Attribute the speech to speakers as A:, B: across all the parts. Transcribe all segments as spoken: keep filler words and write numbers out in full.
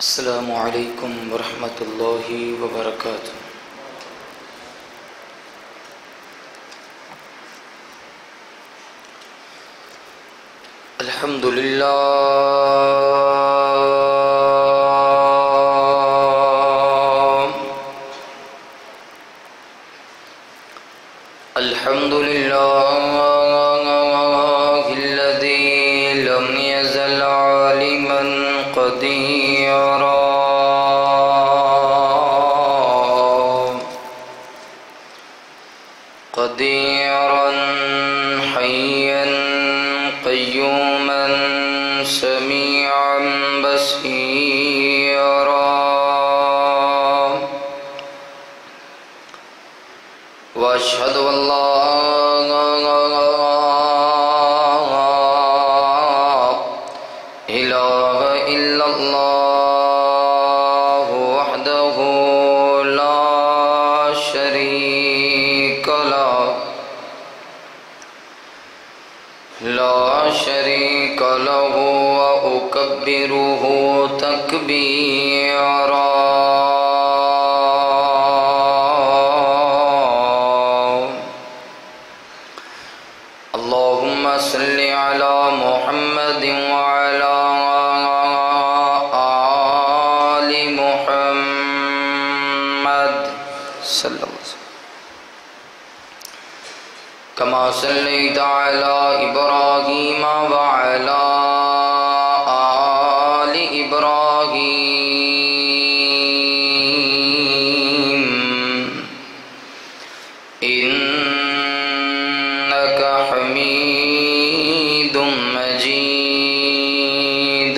A: السلام علیکم ورحمۃ اللہ وبرکاتہ۔ الحمد للہ الحمد للہ الذی لم یزل عالما قدیرا قدیرا حیا قیوما سمیعا بصیرا واشهد ان لا اله الا الله وحده لا شريك له لا شريك له وأكبره تكبيرا اللهم صل على محمد وعلى آل محمد صلى الله عليه وسلم كما صليت على إبراهيم وعلى آل إبراهيم إنك حميد مجيد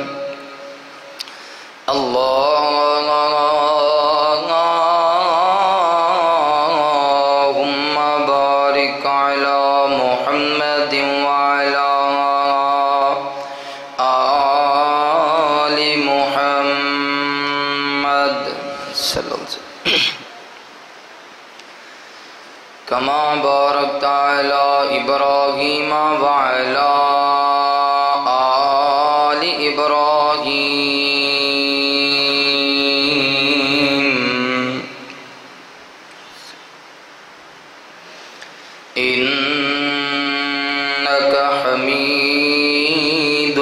A: اللهم بارك على محمد وعلى آل محمد صلى الله عليه وسلم كما باركت على إبراهيم وعلى آل إبراهيم إنك حميد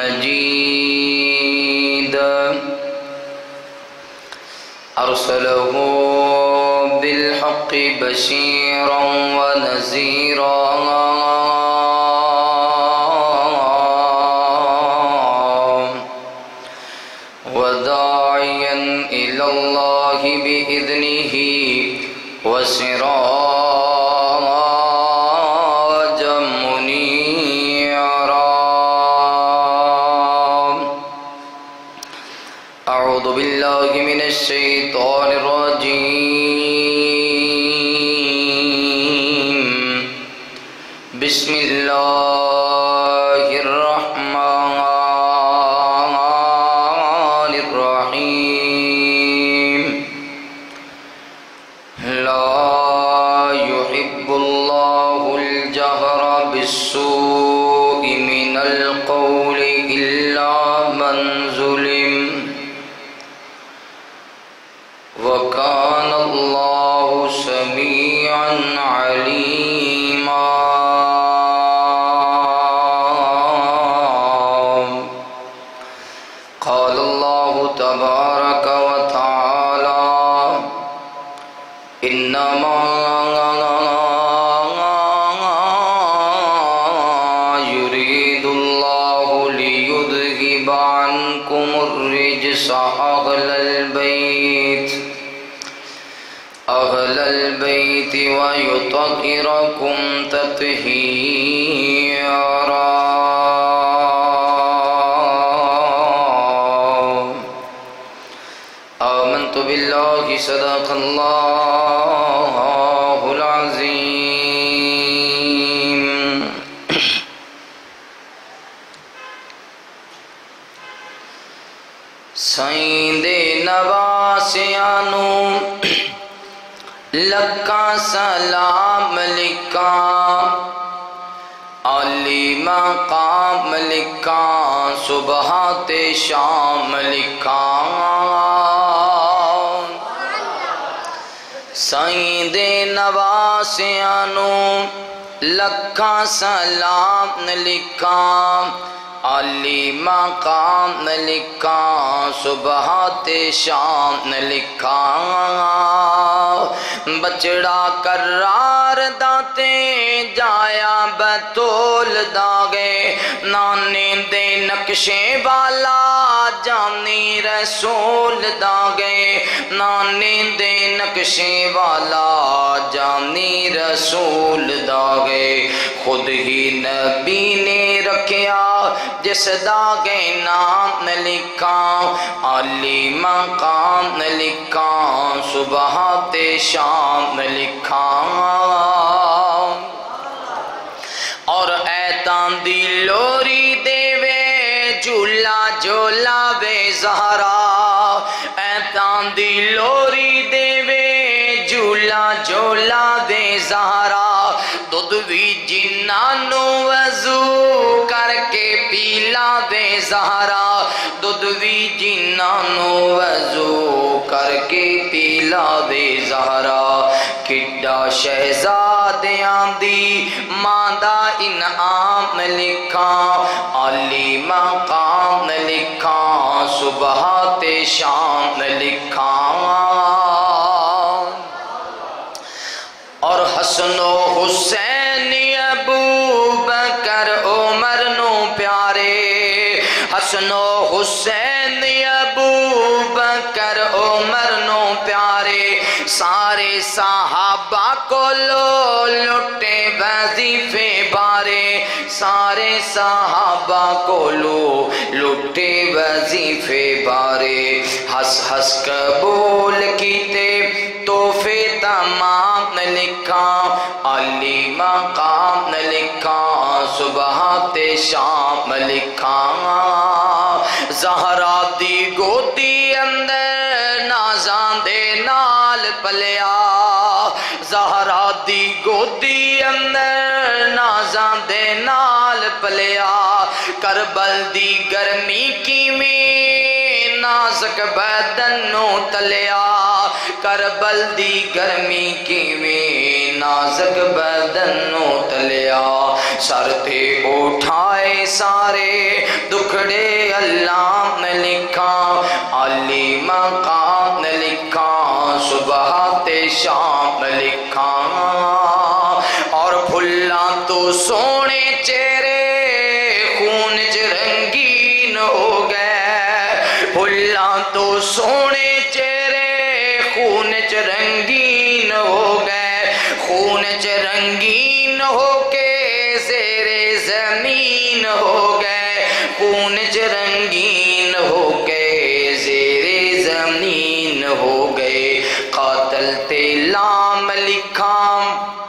A: مجيد أرسله بالحق بشيرا ونذيرا وداعيا إلى الله بإذنه وسراجا منيرا أعوذ بالله من الشيطان الرجيم بسم الله الرحمن الرحيم لا يحب الله الجهر بالسوء من القول إلا من ظلم وكان الله سميعا عليما قال الله تبارك وتعالى إنما يريد الله ليذهب عنكم الرجس أهل البيت أهل البيت ويطهركم تطهيرا آمنت بالله صدق الله العظيم سائیں دے نواسیانو لکا سلام لکا علی مقام لکھاں صبح تے شام لکھاں سائیں دے نواسیاں نو لکھاں سلام لکھاں علی مقام لکھاں صبح تے شام لکھاں بچڑا کرار داتے جایا بطول داغے نانے دے نقشے والا جانی رسول داغے نانے دے نقشے والا جانی رسول داغے خود ہی نبی نے رکھیا جس داغے نام لکھاں علی مقام لکھاں صبح تے شام لکھاں اور ایتاں دی لوری دے وے جھولا جھولا وے زہرا ایتاں دی لوری دے وے جھولا جھولا وے زہرا دودھ وی جنانو وضو کر کے پیلا وے زہرا دودھ وی جنانو وضو کر کے پیلا وے زہرا کڈا شہزادیاں دی ماں دا انعام لکھاں علی مقام لکھاں صبح تے شام لکھاں اور حسن و حسین ابو بکر عمر نو پیارے حسن و حسین ابو بکر عمر نو پیارے سارے صحابہ کو لو لٹے وظیفے بارے سارے صحابہ کو لو لٹے وظیفے بارے ہس ہس قبول کیتے تحفے تمام لکھاں علی مقام لکھاں صبح تے شام لکھاں زہرا دی گودی اندر نازاں دے نال پلیا زہرا دی گودی اندر نازاں دے نال پلیا کربل دی گرمی کی میں نازک بدن نو تلیا کربل دی گرمی کی میں نازک بدن نو تلیا سر تے اٹھائے سارے دکھڑے اللہ نے لکھاں علی مقام نے لکھاں صبح تے شام لکھاں اور پھلاں تو سونے چہرے خون چ رنگین ہو گئے پھلاں تو سونے چہرے خون چ رنگین ہو گئے خون چ رنگین ہو کے زیر زمین ہو گئے خون چ رنگین ہو کے زیر زمین ہو گئے قاتل تے لام لکھاں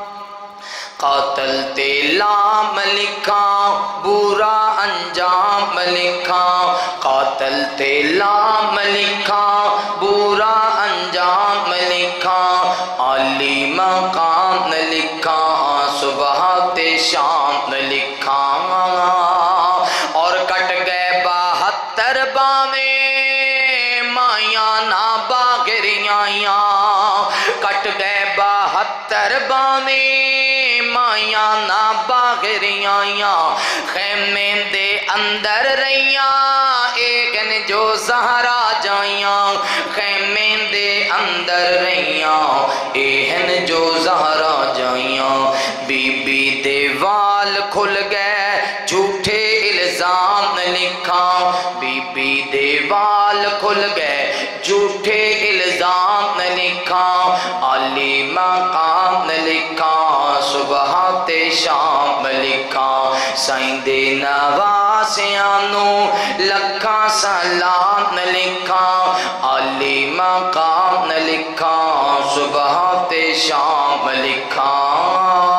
A: قاتل تے لام لکھاں برا انجام لکھاں قاتل تے لام لکھاں برا انجام لکھاں علی مقام لکھاں صبح تے شام لکھاں اور کٹ گئے بہتر باویں مائیاں نہ باغریاں کٹ گئے بہتر باویں مائیاں نہ باغریاں خیمے دے اندر رہیاں ایکن جو زہرا جائیاں خیمے دے اندر رہیاں ایہن جو زہرا جائیاں بی بی دے وال کھل گئے جھوٹے الزام لکھاں بی بی دے وال کھل گئے جھوٹے الزام لکھاں علی مقام لکھاں صبح تے شام لکھاں سائیں دے نواسیاں نو لکھاں سلام لکھاں علی مقام لکھاں صبح تے شام لکھاں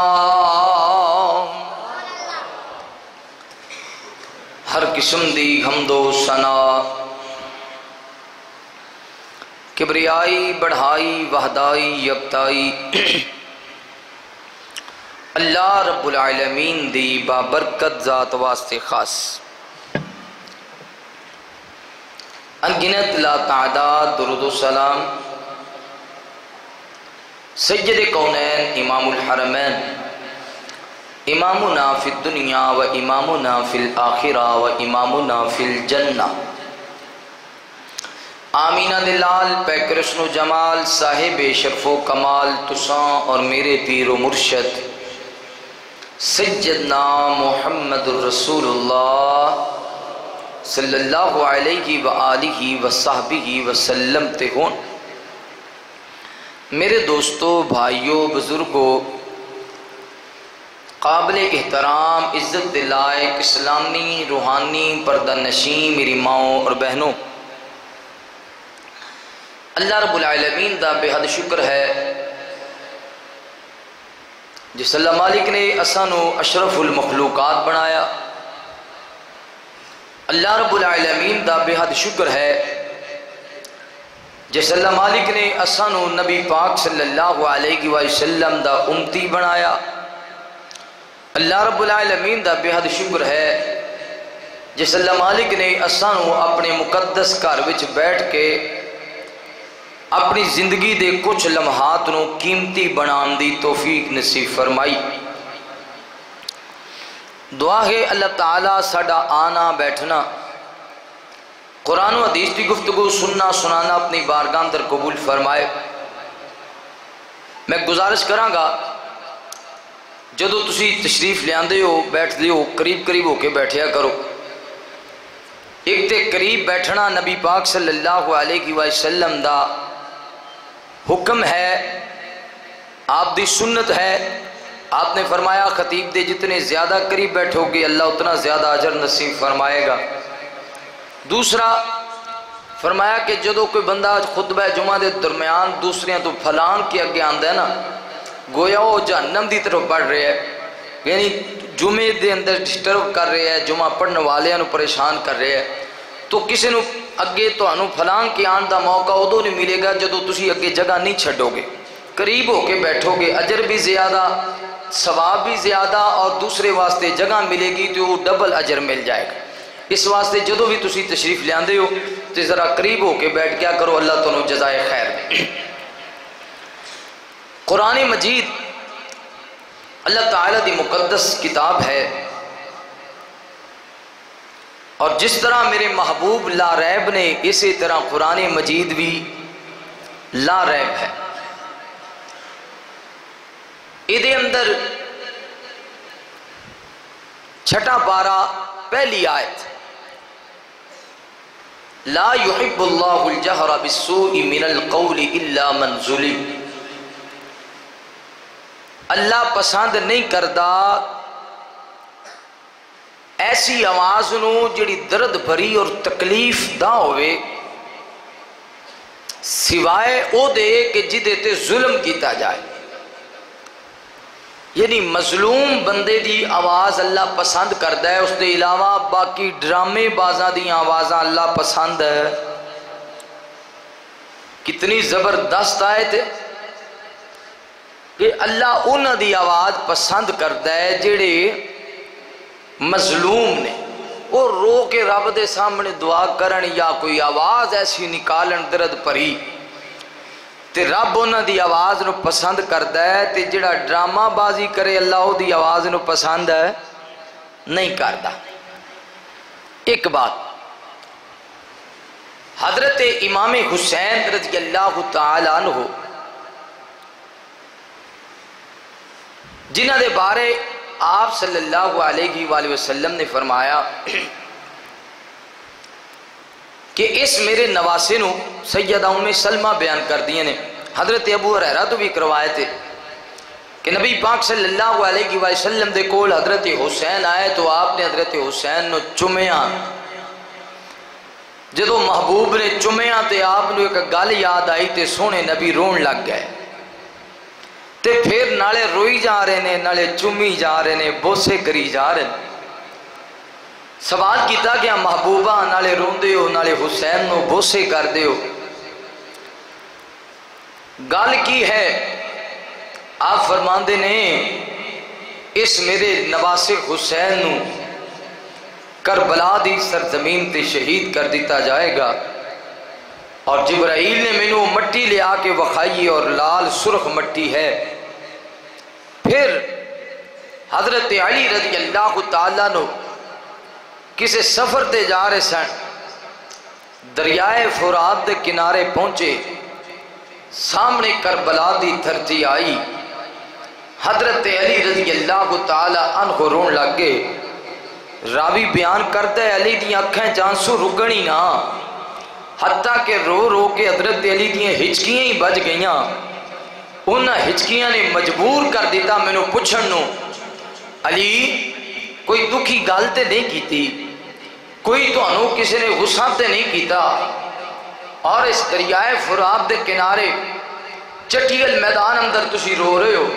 A: ہر قسم دی حمد و ثنا کبریائی بڑھائی وحدائی یکتائی اللہ اللہ رب العالمین دی بابرکت ذات واسطے خاص انگنت لا تعداد درود و سلام سید کونین امام الحرمین امامنا فی الدنیا و امامنا فی الآخرہ و امامنا فی الجنہ آمینہ دلال پہ کرشن و جمال صاحب شرف و کمال تساں اور میرے پیر و مرشد سیدنا محمد الرسول اللہ صلی اللہ علیہ وآلہ وصحبہ وسلم تے ہون۔ میرے دوستو، بھائیوں، بزرگوں، قابل احترام، عزت لائق، اسلامی، روحانی، پردہ نشین میری ماؤں اور بہنوں، اللہ رب العالمین دا بے حد شکر ہے جس اللہ مالک نے اسانو اشرف المخلوقات بنایا۔ اللہ رب العالمین دا بے حد شکر ہے جس اللہ مالک نے اسانو نبی پاک صلی اللہ علیہ وسلم دا امتی بنایا۔ اللہ رب العالمین دا بے حد شکر ہے جس اللہ مالک نے اسانو اپنے مقدس گھر وچ بیٹھ کے اپنی زندگی دے کچھ لمحات نو قیمتی بنان دی توفیق نصیب فرمائی۔ دعا ہے اللہ تعالیٰ ساڈا آنا بیٹھنا، قرآن و حدیث کی گفتگو سننا سنانا اپنی بارگاہ اندر قبول فرمائے۔ میں گزارش کراں گا جدو تسی تشریف لے آندے ہو بیٹھ دے ہو قریب قریب ہو کے بیٹھیا کرو۔ ایک تے قریب بیٹھنا نبی پاک صلی اللہ علیہ وسلم دا حکم ہے، آپ دی سنت ہے۔ آپ نے فرمایا خطیب دے جتنے زیادہ قریب بیٹھو گے اللہ اتنا زیادہ اجر نصیب فرمائے گا۔ دوسرا فرمایا کہ جدو کوئی بندہ خطبہ جمعہ دے درمیان دوسریاں تو پھلان کے اگے آندہ ہے نا، گویا وہ جہنم دی طرف بڑھ رہے ہیں، یعنی جمعے دے اندر ڈسٹرب کر رہے ہیں، جمعہ پڑھنے والے انہوں پریشان کر رہے ہیں، تو کسی نو اگے تو انہوں پھلان کے آن دا موقع ادو نہیں ملے گا جدو تسی اگے جگہ نہیں چھڑو گے، قریب ہو کے بیٹھو گے، اجر بھی زیادہ، ثواب بھی زیادہ، اور دوسرے واسطے جگہ ملے گی تو وہ ڈبل اجر مل جائے گا۔ اس واسطے جدو بھی تسی تشریف لے آندے ہو تو ذرا قریب ہو کے بیٹھ کیا کرو، اللہ تنوں جزائے خیر دے۔ قرآن مجید اللہ تعالیٰ دی مقدس کتاب ہے، اور جس طرح میرے محبوب لا ریب نے اسی طرح قرآن مجید بھی لا ریب ہے۔ ادھے اندر چھٹا پارا پہلی آیت، لا يحب اللہ الجہر بالسوء من القول الا من ظلم، اللہ پسند نہیں کردا ایسی آواز نو جڑی درد بھری اور تکلیف دا ہوئے سوائے او دے کہ جدے تے ظلم کیتا جائے، یعنی مظلوم بندے دی آواز اللہ پسند کردا ہے، اس دے علاوہ باقی ڈرامے بازاں دی آوازاں اللہ پسند ہے۔ کتنی زبردست آیت ہے کہ اللہ انہاں دی آواز پسند کردا ہے جڑے مظلوم نے، وہ رو کے رب دے سامنے دعا کرن یا کوئی آواز ایسی نکالن درد پری، تے رب انہاں دی آواز نو پسند کردا ہے، تے جڑا ڈرامہ بازی کرے اللہ او دی آواز نو پسند ہے نہیں کردا۔ ایک بات، حضرت امام حسین رضی اللہ تعالیٰ عنہ جنہ دے بارے آپ صلی اللہ علیہ وآلہ وسلم نے فرمایا کہ اس میرے نواسے نو سیدہ ام سلمہ بیان کر دیے نے، حضرت ابو ہریرہ تو بھی کروائے تھے کہ نبی پاک صلی اللہ علیہ وسلم دے کول حضرت حسین آئے تو آپ نے حضرت حسین نو چمیاں، جدو محبوب نے چمیاں تے آپ نے ایک گل یاد آئی تے سونے نبی رون لگ گئے، تے پھر نالے روئی جا رہے نے، نالے چمی جا رہے نے، بوسے کری جا رہے نے۔ سوال کیتا گیا محبوبہ نالے رون دے ہو نالے حسین نو بوسے کر دے ہو، گل کی ہے؟ آپ فرماندے نے اس میرے نواسے حسین نو کربلا دی سرزمین تے شہید کر دیتا جائے گا۔ اور جبرائیل نے مینوں مٹی لے آ کے وکھائی اور لال سرخ مٹی ہے۔ پھر حضرت علی رضی اللہ تعالیٰ نو کسے سفر تے جا رہے سن، دریائے فرات دے کنارے پہنچے، سامنے کربلا دی دھرتی آئی، حضرت علی رضی اللہ تعالیٰ عنہ رون لگ گئے۔ راوی بیان کرتا ہے علی دی اکھیں جانسو رگنی نہ، حتیٰ کہ رو رو کے حضرت علی دیاں ہچکیاں ہی بج گئیاں۔ انہاں ہچکیاں نے مجبور کر دیتا میں نو پوچھن نو، علی کوئی دکھی گل تے نہیں کیتی، کوئی تو انو کسی نے غصہ تے نہیں کیتا، اور اس دریائے فرات دے کنارے چٹیل میدان اندر تسی رو رہے ہو،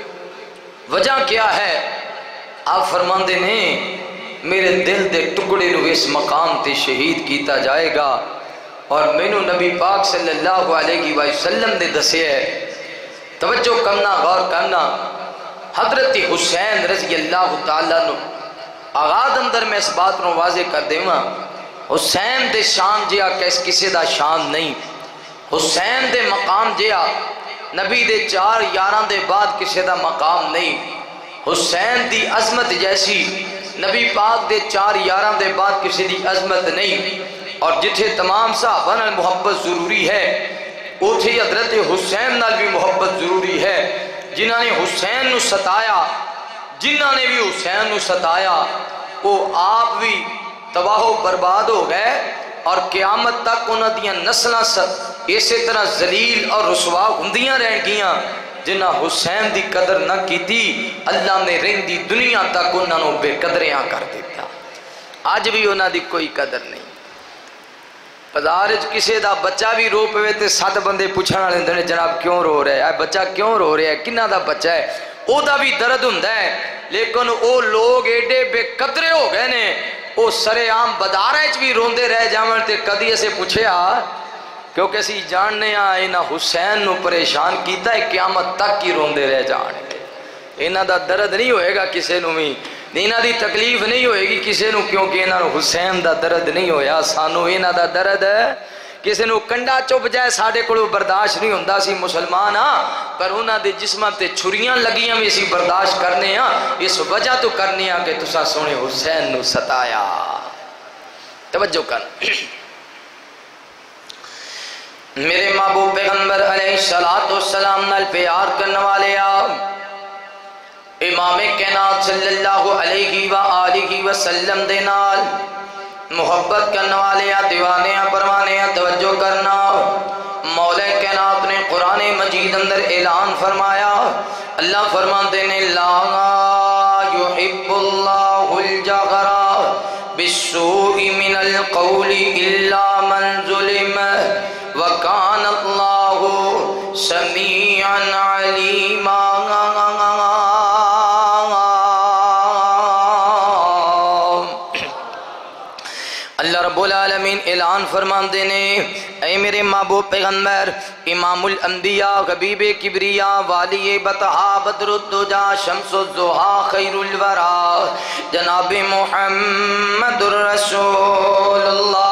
A: وجہ کیا ہے؟ آپ فرماندے نے میرے دل دے ٹکڑے نو اس مقام تے شہید کیتا جائے گا، اور مینو نبی پاک صلی اللہ علیہ وسلم نے دسے ہے۔ توجہ کرنا، غور کرنا، حضرت حسین رضی اللہ تعالیٰ نو آغاز اندر میں اس بات نو واضح کر دے ماں، حسین دے شان جیا کس کسی دا شان نہیں، حسین دے مقام جیا نبی دے چار یاران دے بعد کسی دا مقام نہیں، حسین دی عظمت جیسی نبی پاک دے چار یاران دے بعد کسی دی عظمت نہیں۔ اور جتھے تمام صحابہ نال محبت ضروری ہے اتھے حضرت حسین نال بھی محبت ضروری ہے۔ جنہاں نے حسین نو ستایا، جنہاں نے بھی حسین نو ستایا، وہ آپ بھی تباہ و برباد ہو گئے، اور قیامت تک انہاں دیاں نسلاں اسی طرح ذلیل اور رسوا ہوندیاں رہ گیاں۔ جنہاں حسین دی قدر نہ کیتی، اللہ نے رہندی دنیا تک انہاں نو بے قدریاں کر دیتا۔ آج بھی انہاں دی کوئی قدر نہیں۔ بازارج کسے دا بچہ بھی رو پوے تے سات بندے پوچھنا والے ہوندے نے جناب کیوں رو رہا ہے، بچہ کیوں رو رہا ہے، کنہ دا بچہ ہے، او دا بھی درد ہوندا ہے، لیکن او لوگ ایڈے بے قدرے ہو گئے نے، او سرے عام بازارج بھی روندے رہ جاون تے کدی اسے پوچھے آ، کیونکہ اسی جاننے آ انہاں حسین نو پریشان کیتا ہے، قیامت تک ہی روندے رہ جان گے۔ انہاں دا درد نہیں ہوئے گا کسے نو بھی، انہاں دی تکلیف نہیں ہوئے گی کسے نو، کیونکہ انہاں نو حسین دا درد نہیں ہویا۔ سانو انہاں دا درد کسے نو کنڈا چپ جائے ساڑھے کلو برداشت نہیں ہوندہ، سی مسلمان ہاں، پر انہاں دے جسمہ تے چھریاں لگیاں میں اسی برداشت کرنے ہاں، اس وجہ تو کرنے ہاں کہ تسا سونے حسین نو ستایا۔ توجہ کر، میرے محبوب پیغمبر علیہ السلام نال پیار کرنے والے آ، امام کائنات صلی اللہ علیہ وآلہ وسلم دے نال محبت کرنے والے آ، دیوانے آ، پروانے آ، توجہ کرنا۔ مولا کائنات نے قرآن مجید اندر اعلان فرمایا، اللہ فرماتے نے لا يحب اللہ الجہر بالسوء من القول الا من ظلم وکان اللہ سمیعا علیما۔ اللہ رب العالمین اعلان فرمان دینے، اے میرے محبوب پیغمبر امام الانبیاء حبیب کبریاء والی بطحا بدر الدجا شمس الضحا خیر الورا جناب محمد الرسول اللہ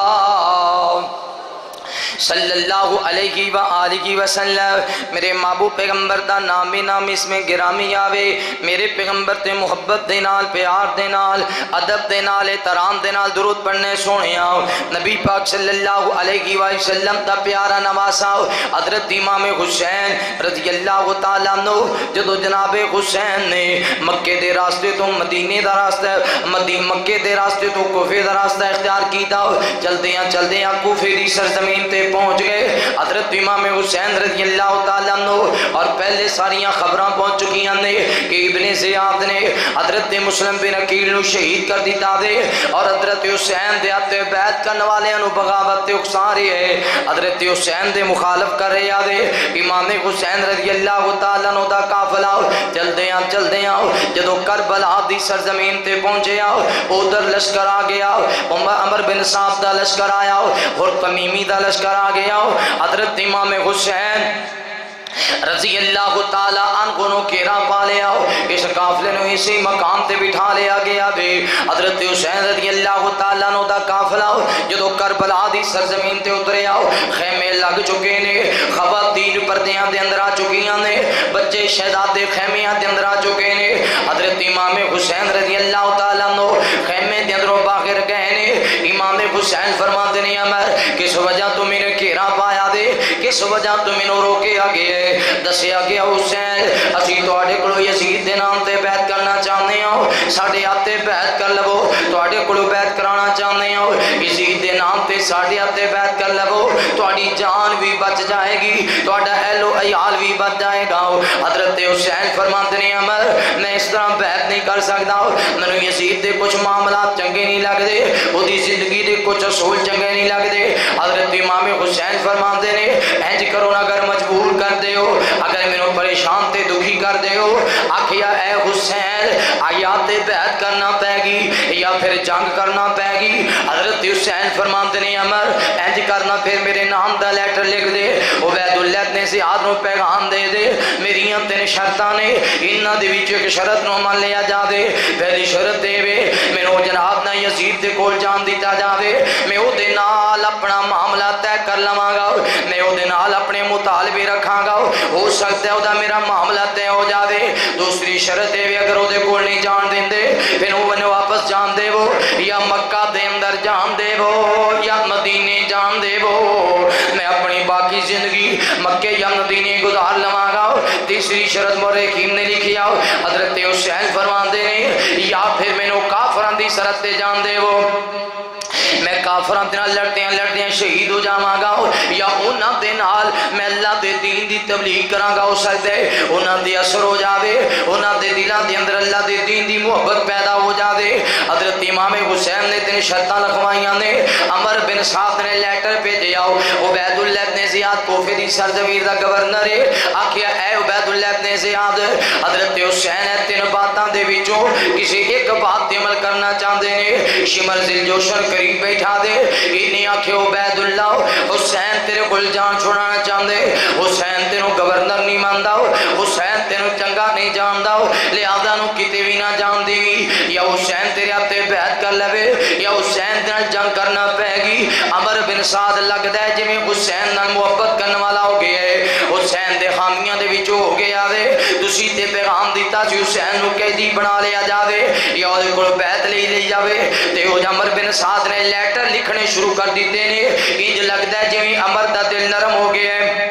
A: صلی اللہ علیہ وآلہ وسلم۔ میرے محبوب پیغمبر دا نامی نام اس میں گرامی آوے، میرے پیغمبر تے محبت دے نال، پیار دے نال، ادب دے نال، احترام دے نال درود پڑھنے سونے آؤ۔ نبی پاک صلی اللہ علیہ وسلم دا پیارا نواسا حضرت امام حسین رضی اللہ تعالیٰ عنہ، جدو جناب حسین نے مکے دے راستے تو مدینے دا راستہ، مکے دے راستے تو کوفے دا راستہ اختیار کیتا، چلدیاں چلدیاں کوفے دی سرزمین تے پہنچ گئے۔ حضرت امام حسین رضی اللہ تعالیٰ عنہ اور پہلے ساریاں خبراں پہنچ چکی ہیں کہ ابن زیاد نے حضرت مسلم بن عقیل نو شہید کر دیتا دے، اور حضرت حسین دے آتے بیعت کرنے والے انو بغاوت تے اکسا رہے ہیں، حضرت حسین دے مخالف کر رہے آدے۔ امام حسین رضی اللہ تعالیٰ عنہ دا قافلہ چل دیاں چل دیاں جدو کربلا دی سرزمین تے پہنچے آؤ، ادھر لشکر آ گیا، عمر بن صاحب دا لشکر آیا اور تمیمی دا لشکر آ گیا۔ حضرت امام حسین رضی اللہ تعالیٰ عنہ نو کیرا پا لیا، اس قافلے نو اسی مقام تے بٹھا لیا گیا بے۔ حضرت حسین رضی اللہ تعالیٰ نو دا قافلہ جدو کربلا دی سرزمین تے اترے آؤ، خیمے لگ چکے نے، خواتین پردیاں دے اندر آ چکیاں نے، بچے شہزادے خیمیاں دے اندر آ چکے نے۔ حضرت امام حسین رضی اللہ تعالیٰ نو خیمے دے اندروں باہر گئے نے۔ امام حسین فرماتے نے عمر کس وجہ تم انہیں کیرا پایا دے، کس وجہ تم انہوں روکے آگے ہے؟ دسیا گیا حسین اسی توڑے کلو یزید دے نام تے بیعت کرنا چاہنے ہوں، ساڑھے آتے بیعت کر لبو، توڑے کلو بیعت کرانا چاہنے ہوں، یزید دے نام تے ساڑھے آتے بیعت کر لبو، توڑی جان بھی بچ جائے گی، توڑا اہل و عیال بھی بچ جائے گا۔ حضرت حسین فرماتے نے عمر میں اس طرح بیعت نہیں کر سکتا، میں یزید دے کچھ معاملات چنگے نہیں لگ دے، وہ دی زندگی دے کچھ اصول چنگے نہیں لگ دے۔ حضرت امام حسین فرماتے نے اینج کرو نا، اگر مجبور کر دے ہو، اگر میں نو پریشان تے دکھی کر دے ہو، آکھیا اے حسین آیات بیعت کرنا پے گی یا پھر جنگ کرنا پے گی؟ حضرت حسین فرماتے نے عمر اینج کرنا، پھر میرے نام دا لیٹر لکھ دے، عبید اللہ نے زیاد نو پیغام دے دے، میری تین شرطاں نے، انہاں دے وچ ایک شرط نو مان لیا جا دے۔ پہلی شرط دے وے مینوں جناب نہ یزید دے کول جان دیتا جاوے، میں او دے نال اپنا معاملہ طے کر لواں گا، میں او دے نال اپنے مطالبے رکھاں گا، ہو سکتا ہے او دا میرا معاملہ طے ہو جاوے۔ دوسری شرط دے وے اگر او دے کول نہیں جان دیندے پھر او نے واپس جان دے وہ، یا مکہ دے اندر جان دے وہ یا مدینے جان دے وہ، میں اپنی باقی زندگی مکے یا مدینے گزار لواں گا۔ تیسری شرط مورخین نے لکھی آؤ، حضرت حسین فرماندے نے یا پھر میں نو کافران دی شرط تے جان دے وہ، میں کافران دے نال لڑتے ہیں لڑتے ہیں شہید ہو جاواں گا، یا انہاں دے نال میں اللہ دے دین دی تبلیغ کراں گا، ہو سکتا ہے انہاں دے اثر ہو جاوے، انہاں دے دلاں دے اندر اللہ دے دین دی محبت پیدا ہو جاوے۔ حضرت امام حسین نے تین شرطاں لکھوائیاں نے، عمر بن سعد نے لیٹر بھیجے آؤ، عبید اللہ بن زیاد کوفے دی سرزمین دا گورنر ہے، آکھیا اے عبید اللہ بن زیاد حضرت حسین ہے تین باتاں دے وچوں کسی ایک بات تے عمل کرنا چاہندے نے، شمر ذل جوشن قریب بیٹھا دے، انہیں آکھے عبید اللہ حسین تیرے کل جان چھوڑانا چاہندے، حسین تینوں گورنر نہیں ماندا، حسین تینوں چنگا نہیں جاندا، لہذا نو کتے بھی نہ جان دے گی، یا حسین تیرے ہاتھے بیعت کر لوے یا حسین تیرے جنگ کرنا پے گی۔ عمر بن سعد لگدا ہے جویں حسین نال محبت کرنے والا ہو گیا ہے، حسین دے خامیاں دے وچوں ہو گیا وے، تسی تے پیغام دیتا سی حسین نو قیدی بنا لیا جاوے یا اودے کول بیعت لئی لئی جاوے، تے او عمر بن سعد نے لیٹر لکھنے شروع کر دیتے نے، انج لگدا ہے جویں عمر دا دل نرم ہو گیا ہے۔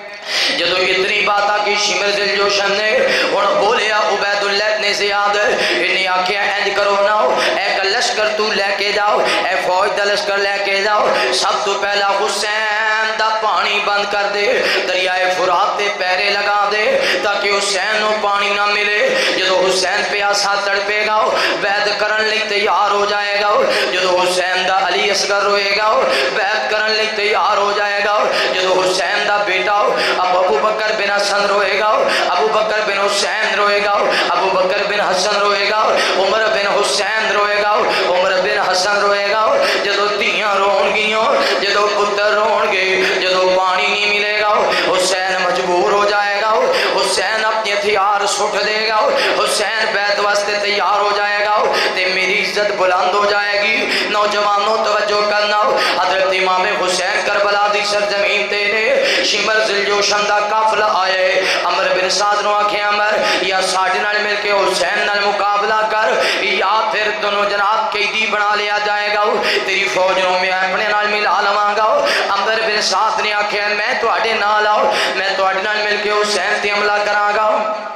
A: جدو اتنی بات آکی شمر ذل جوشن نے ہن بولیا عبید اللہ نے زیاد، انہیں آکھیا اینج کرو نا، ایک لشکر تو لے کے جاؤ، اے فوج دا لشکر لے کے جاؤ، سب تو پہلا حسین دا پانی بند کر دے، دریائے فرات تے پیرے لگا دے تاکہ حسین نو پانی نہ ملے، جدو حسین پیاسا تڑپے گا بیعت کرن لئی تیار ہو جائے گا، جدو حسین دا علی اصغر روئے گا بیعت کرن لئی تیار ہو جائے گا، جدو حسین دا بیٹا اب ابو بکر بن حسن روئے گا، ابو بکر بن حسین روئے گا، ابو بکر بن حسن روئے گا، عمر بن حسین روئے گا، عمر بن حسن روئے گا، جدو تیاں رون گیوں جدو پتر رون گے، جدو پانی نہیں ملے گا حسین مجبور ہو جائے گا، حسین اپنی ہتھیار سٹ دے گا، حسین بیعت واسطے تیار ہو جائے گا، تے میری عزت بلند ہو جائے گی۔ نوجوانوں توجہ کرنا، حضرت امام حسین کربلا دی سرزمین تے نے شمر ذل جوشن دا قافلہ آئے، عمر بن سعد نو آکھے عمر یا ساڑھے نال مل کے حسین نال مقابلہ کر یا پھر دونوں جناب قیدی بنا لیا جائے گا، تیری فوج نو میں اپنے نال ملا لواں گا۔ عمر بن سعد نے آکھے میں تواڈے نال آؤ، میں تواڈے نال مل کے حسین تے حملہ کراں گا۔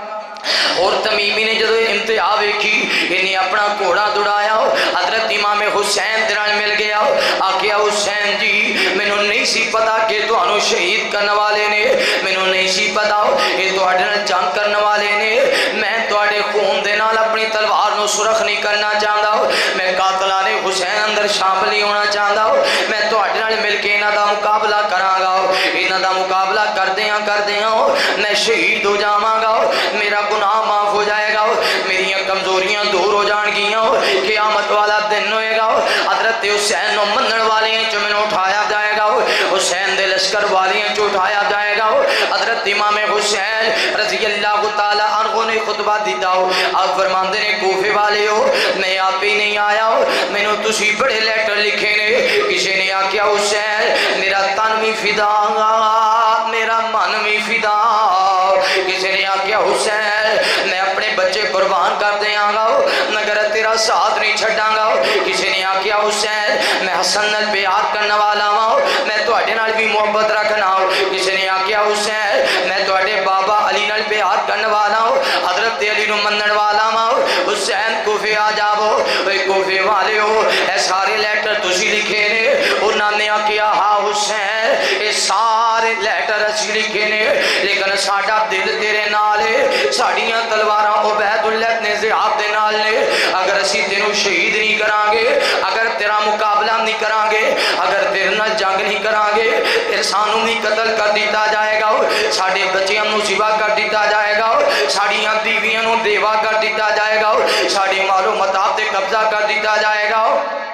A: اور تمیمی نے جدو انتہا ویکھی انہیں اپنا گھوڑا دوڑایا، حضرت امام حسین دران مل گیا، آکھیا حسین جی مینوں نہیں سی پتا کہ تانوں شہید کرنے والے نے، مینوں نہیں سی پتا کہ تواڈے نال جنگ کرنے والے نے، میں تواڈے خون دے نال اپنی تلوار نو سرخ نہیں کرنا چاہندا، میں قاتلان حسین اندر شامل نہیں ہونا چاہندا، میں تواڈے نال مل کے انہاں دا مقابلہ کراں گا، انہاں دا مقابلہ کردیاں کردیاں میں شہید ہو جاواں گا، میرا گناہ معاف ہو جائے گا، میری کمزوریاں دور ہو جان گیاں، قیامت والا دن ہوئے گا، حضرت حسین نو منن والے چ میں اٹھایا جائے گا، حسین دے لشکر والیاں جو اٹھایا جائے گا حضرت امام حسین رضی اللہ تعالیٰ عنہ نے خطبہ دیتا ہو آپ فرماندے نے کوفے والے ہو میں آپ ہی نہیں آیا ہو میں نے تسی بڑے لیٹر لکھے نے کسی نے آکیا حسین میرا تن بھی فدا میرا من بھی فدا کسی نے آکیا حسین میں اپنے بچے قربان کر دیاں گا مگر تیرا ساتھ نہیں چھڑاں گا کسی نے آکیا حسین میں حسن نال پیار کرنے والا ہوں میں تواڈے نال بھی محبت رکھنا ہوں کسی نے آکیا حسین میں تواڈے بابا علی نال پیار کرنے والا ہوں حضرت علی نو منن والا ہوں حسین کوفے آ جاؤ اے کوفے والے ہو اے سارے لیٹر تسی لکھے نے انہاں نے آکیا ہاں حسین اے سارے لیٹر اسی لکھے نے لیکن ساڈا دل تیرے نال ہے ساڈیاں تلواراں عبید اللہ ابن زیاد دے نال نے اگر اسی تینوں شہید نہیں کران گے اگر تیرا مقابلہ نہیں کران گے اگر تیرے نال جنگ نہیں کران گے پھر سانوں بھی قتل کر دیتا جائے گا ساڈے بچیاں نوں ذبح کر دیتا جائے گا ساڈیاں بیویاں نوں دیوا کر دیتا جائے گا ساڈے مال و متاع تے قبضہ کر دیتا جائے گا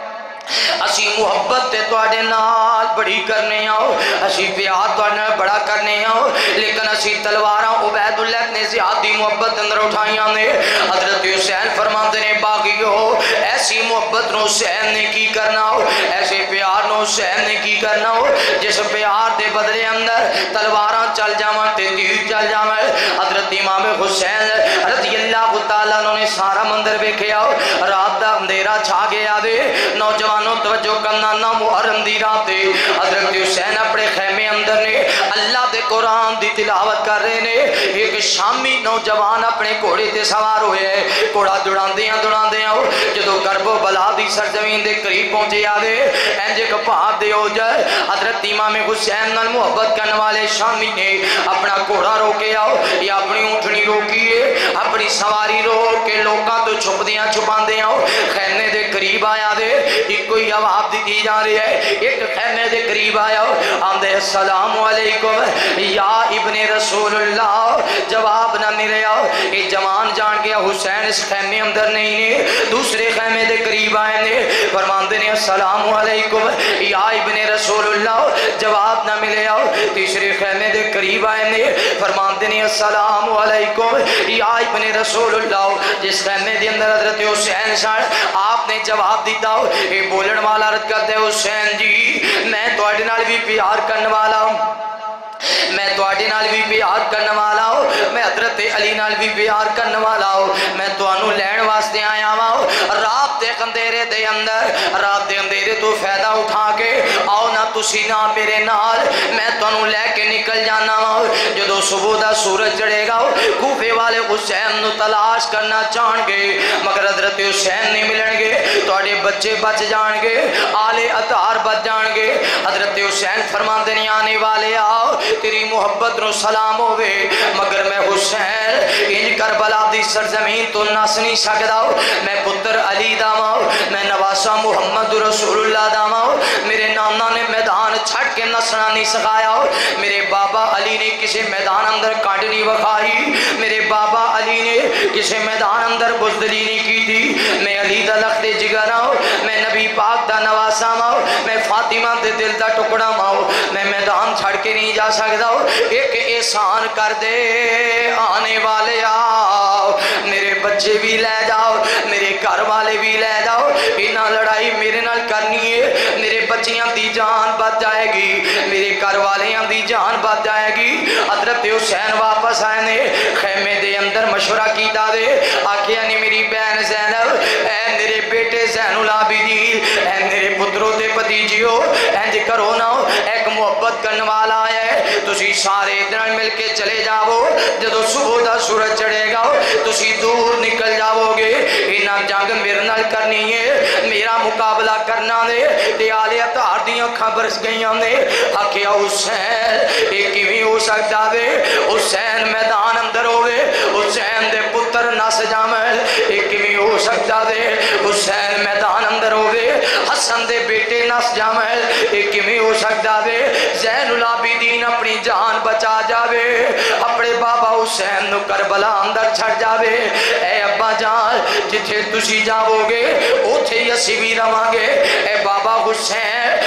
A: اسی محبت تے تواڈے نال بڑی کرنے آؤ اسی پیار تواڈے نال بڑا کرنے آؤ لیکن اسی تلواراں عبید اللہ ابن زیاد دی محبت اندر اٹھائیاں نے حضرت حسین فرماندے نے باغیو ایسی محبت نو حسین نے کی کرنا ہو ایسے پیار نو حسین نے کی کرنا ہو جس پیار دے بدلے اندر تلواراں چل جاواں تے تیر چل جاواں حضرت امام حسین رضی اللہ تعالیٰ عنہ نے سارا مندر ویکھیا رات دا اندھیرا چھا گیا دے نوجوانوں توجہ کرنا نہ محرم دی رات دے حضرت حسین اپنے خیمے اندر نے اللہ دے قرآن دی تلاوت کر رہے نے ایک شامی نوجوان اپنے گھوڑے تے سوار ہوئے گھوڑا دوڑاندیاں دوڑاندیاں جدو کرب و بلا دی سرزمین دے قریب پہنچے آدے انجے کا پہاڑ دے ہو جائے حضرت امام حسین نال محبت کرنے والے شامی نے اپنا گھوڑا روکے آؤ یا اپنی اونٹنی روکیے اپنی سواری روک کے لوکاں تو چھپ دیاں چھپان دیاں خیمے دے قریب آیا دے ایک کوئی جواب دی جا رہی ہے ایک خیمے دے قریب آیا آمدے السلام علیکم یا ابن رسول اللہ جواب نہ ملے آؤ یہ جوان جان گیا حسین اس خیمے اندر نہیں نے دوسرے خیمے دے قریب آئے نے فرماندے نے السلام علیکم یا ابن رسول اللہ جواب نہ ملے آؤ تیسرے خیمے دے قریب آئے نے فرماندے نے السلام علیکم یا ابن رسول اللہ جس خیمے دے اندر حضرت حسین سان آپ نے جواب دیتا ہو یہ بولن والا رد کرتے حسین جی میں تواڈے نال بھی پیار کرنے والا ہوں میں تواڈے نال بھی پیار کرنے والا ہوں میں حضرت علی نال بھی پیار کرنے والا ہوں میں تانوں لین واسطے آیا ہوں رات دے اندھیرے دے اندر رات دے اندھیرے تو فائدہ اٹھا کے آؤ نہ تسی نہ میرے نال میں تانوں لے کے نکل جانا ہوں جدو صبح دا سورج چڑھے گا کوفے والے حسین نو تلاش کرنا چاہن گے مگر حضرت حسین نہیں ملن گے تواڈے بچے بچ جان گے آل اطہار بچ جان گے حضرت حسین فرماندے نہیں آنے والے آؤ تیری محبت نو سلام ہوئے مگر میں حسین ان کربلا دی سرزمین تو نس نہیں سکدا میں پتر علی داواں میں نواسا محمد رسول اللہ داواں میرے نانا نے میدان چھڑ کے نسنا نہیں سکھایا میرے بابا علی نے کسی میدان اندر کانٹ نہیں وکھائی میرے بابا علی نے کسی میدان اندر بزدلی نہیں کی تھی میں علی دا لخت جگر ہوں میں نبی پاک دا نواسا ہوں میں فاطمہ دے دل دا ٹکڑا ہوں میں میدان چھڑ کے نہیں جا سکتا ایک احسان کر دے آنے والے آؤ میرے بچے بھی لے جاؤ میرے گھر والے بھی لے جاؤ انہاں لڑائی میرے نال کرنی ہے میرے بچیاں دی جان بچ جائے گی میرے گھر والیاں دی جان بچ جائے گی حضرت حسین واپس آئے نے خیمے دے اندر مشورہ کیتا دے آکھیا نہیں میری بہن زینب اے میرے بیٹے زین العابدین اے میرے پتروں دے بھتیجیو انج کرو نا ایک محبت کرنے والا ہے تسی سارے ادھر مل کے چلے جاؤ جدو صبح دا سورج چڑھے گا تسی دور نکل جاؤ گے انہاں جنگ میرے نال کرنی ہے میرا مقابلہ کرنا دے تے آل اطہار دیاں خبرس گئیاں نے آکھیا حسین یہ کیویں ہو سکتا دے حسین میدان اندر ہوئے حسین دے پتر نس جاویں یہ کیویں ہو سکتا دے حسین میدان اندر ہوئے حسن دے بیٹے نس جاویں یہ کیویں ہو سکتا دے زین العابدین اپنی جان بچا جاوے اپنے بابا حسین نو کربلا اندر چھڑ جاوے اے ابا جان جتھے تسی جاؤ گے اوتھے ہی اسی بھی رواں گے اے بابا حسین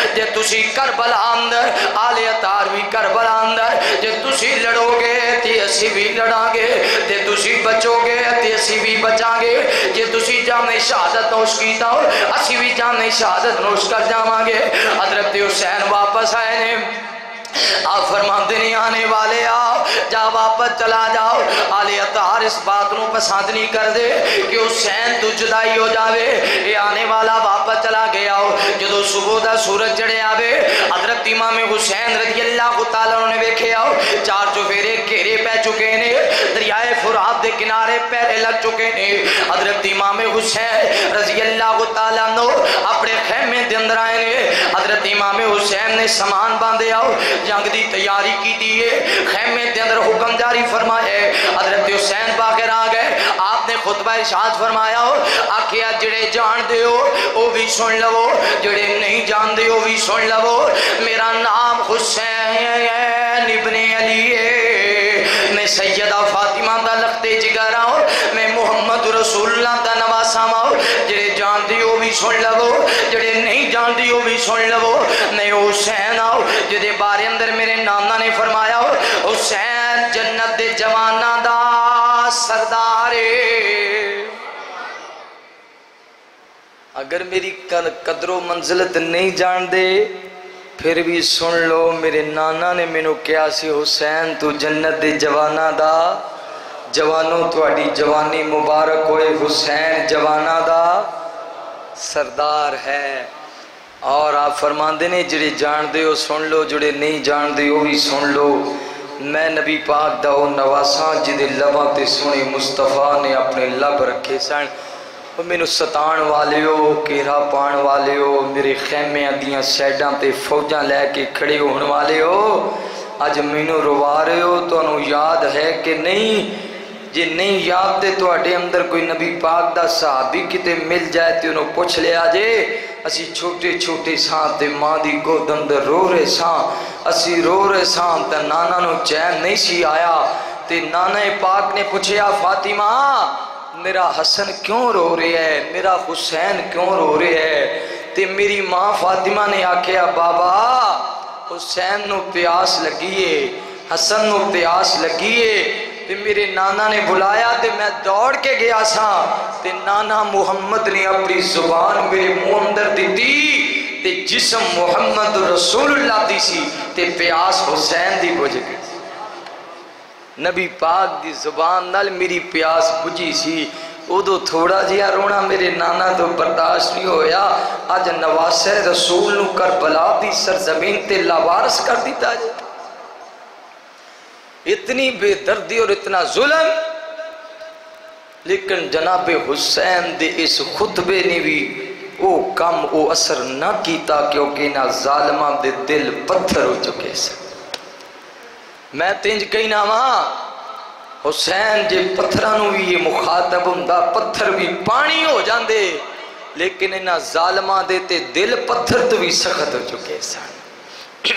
A: جے تسی کربلا اندر آل اطہار بھی کربلا اندر جے تسی لڑو گے تے اسی بھی لڑاں گے جے تسی بچو گے تے اسی بھی بچاں گے جے تسی جام شہادت نوش کیتا ہو اسی بھی جام شہادت نوش کر جاواں گے حضرت حسین واپس آئے نے آپ فرماتے نہیں آنے والے آؤ جا واپس چلا جاؤ آل اطہار اس بات نو پسند نہیں کر دے کہ حسین تو جدائی ہو جاوے یہ آنے والا واپس چلا گیا ہو جدو صبح دا سورج چڑھے آوے حضرت امام حسین رضی اللہ تعالیٰ نے دیکھے آؤ چار چوفیرے گھیرے پہ چکے نے دریائے فرات دے کنارے پیرے لگ چکے نے حضرت امام حسین رضی اللہ تعالیٰ نے اپنے خیمے دے اندر آئے نے حضرت امام حسین نے سامان باندھے آؤ جنگ دی تیاری کی دیئے خیمے دے اندر حکم جاری فرمائے حضرت حسین باقر آ گئے آپ نے خطبہ ارشاد فرمایا ہو آکھیا جڑے جان دے ہو وہ بھی سن لو جڑے نہیں جان دے ہو بھی سن لو میرا نام حسین ابن علی ہے میں سیدہ فاطمہ دا لختے جگر آؤ میں محمد رسول اللہ دا نواسا آؤ جڑے جان دے ہو بھی سن لو جڑے نہیں جان دے ہو بھی سن لو میں حسین آؤ جدے بارے اندر میرے نانا نے فرمایا ہو حسین جنت دے جوانہ دا سردارے اگر میری قدر و منزلت نہیں جان دے پھر بھی سن لو میرے نانا نے میں نو کیا سی حسین تو جنت دے جوانہ دا جوانوں تواڈی جوانی مبارک ہوئے حسین جوانہ دا سردار ہے اور آپ فرماندے نے جڑے جان دے ہو سن لو جڑے نہیں جان دے ہو بھی سن لو میں نبی پاک دا او نواساں جدے لباں تے سنے مصطفیٰ نے اپنے لب رکھے سن وہ میں نو ستان والے ہو کیرا پان والے ہو میرے خیمے دیاں سیڈاں تے فوجاں لے کے کھڑے ہونے والے ہو آج میں نو روا رہے ہو تو انہوں یاد ہے کہ نہیں جی نہیں یاد دے تو اڈے اندر کوئی نبی پاک دا صحابی کتے مل جائے تے انہوں پوچھ لے آجے اسی چھوٹے چھوٹے سان تے ماں دی گود اندر رو رہے سان اسی رو رہے سان تے نانا نو چین نہیں سی آیا تے نانا پاک نے پوچھیا فاطمہ میرا حسن کیوں رو رہے ہے میرا حسین کیوں رو رہے ہے تے میری ماں فاطمہ نے آکھیا بابا حسین نو پیاس لگیے حسن نو پیاس لگیے تے میرے نانا نے بلایا تے میں دوڑ کے گیا سا تے نانا محمد نے اپنی زبان میرے منہ اندر دیتی تے جسم محمد رسول اللہ دی سی تے پیاس حسین دی بجھ گئی نبی پاک دی زبان نال میری پیاس بجھی سی ادو تھوڑا جیا رونا میرے نانا تو برداشت نہیں ہویا آج نواسے رسول نو کربلا دی سرزمین تے لاوارس کر دیتا جائے اتنی بے دردی اور اتنا ظلم لیکن جناب حسین دے اس خطبے نے بھی او کم او اثر نہ کیتا کیونکہ نہ ظالمہ دے دل پتھر ہو چکے سے میں تینج کئی ناما حسین جے پتھرانو بھی یہ مخاطب ہوندا پتھر بھی پانی ہو جاندے لیکن انہاں ظالمہ دے تے دل پتھر تو بھی سخت ہو چکے سن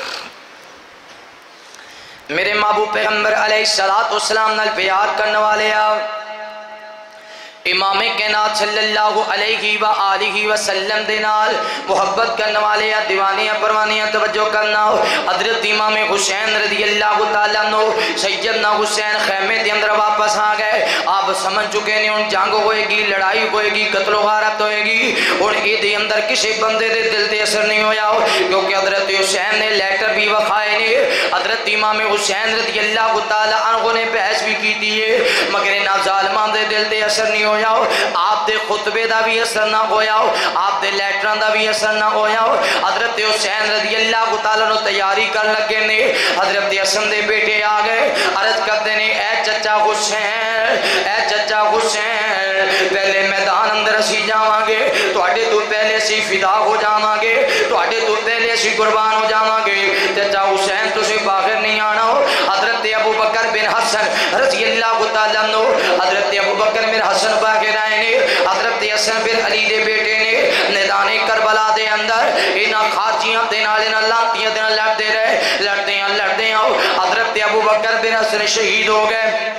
A: میرے محبوب پیغمبر علیہ السلام نال پیار کرنے والے آؤ امام کائنات صلی اللہ علیہ وآلہ وسلم دے نال محبت کرنے والے دیوانیاں پروانیاں توجہ کرنا حضرت امام حسین رضی اللہ تعالیٰ عنہ سیدنا حسین خیمے دے اندر واپس آ گئے آپ سمجھ چکے نہیں ان جنگ ہوئے گی لڑائی ہوئے گی قتل و غارت ہوئے گی اور اے دے اندر کسی بندے دے دل دے اثر نہیں ہویا ہو کیونکہ حضرت حسین نے لیٹر بھی وقائے نے حضرت امام حسین رضی اللہ تعالیٰ عنہ نے بحث بھی کی دیئے مگر انہاں ظالمان دے دل دے اثر نہیں ہویا ہو آپ دے خطبے دا بھی اثر نہ ہویا ہو آپ دے لیٹران دا بھی اثر نہ ہویا ہو حضرت حسین رضی اللہ تعالیٰ نے تیاری کر لگے نے حضرت حسن دے بیٹے آ گئے عرض کرتے نے اے چچا حسین اے چچا حسین پہلے میدان اندر اسی جاواں گے تو اڈے تو پہلے اسی فدا ہو جاواں گے تو اڈے تو پہلے اسی قربان ہو جاواں گے چچا حسین تو سے باہر نہیں آنا ہو حضرت ابو بکر بن حسن رضی اللہ تعالیٰ عنہ حضرت ابو بکر بن حسن باہر آئے نے حضرت حسن بن علی دے بیٹے نے میدان کربلا دے اندر انہاں خارجیاں دے نال انہاں لانتیاں دے نال لڑتے رہے لڑتے ہیں لڑتے ہیں حضرت ابو بکر بن حسن شہید ہو گئے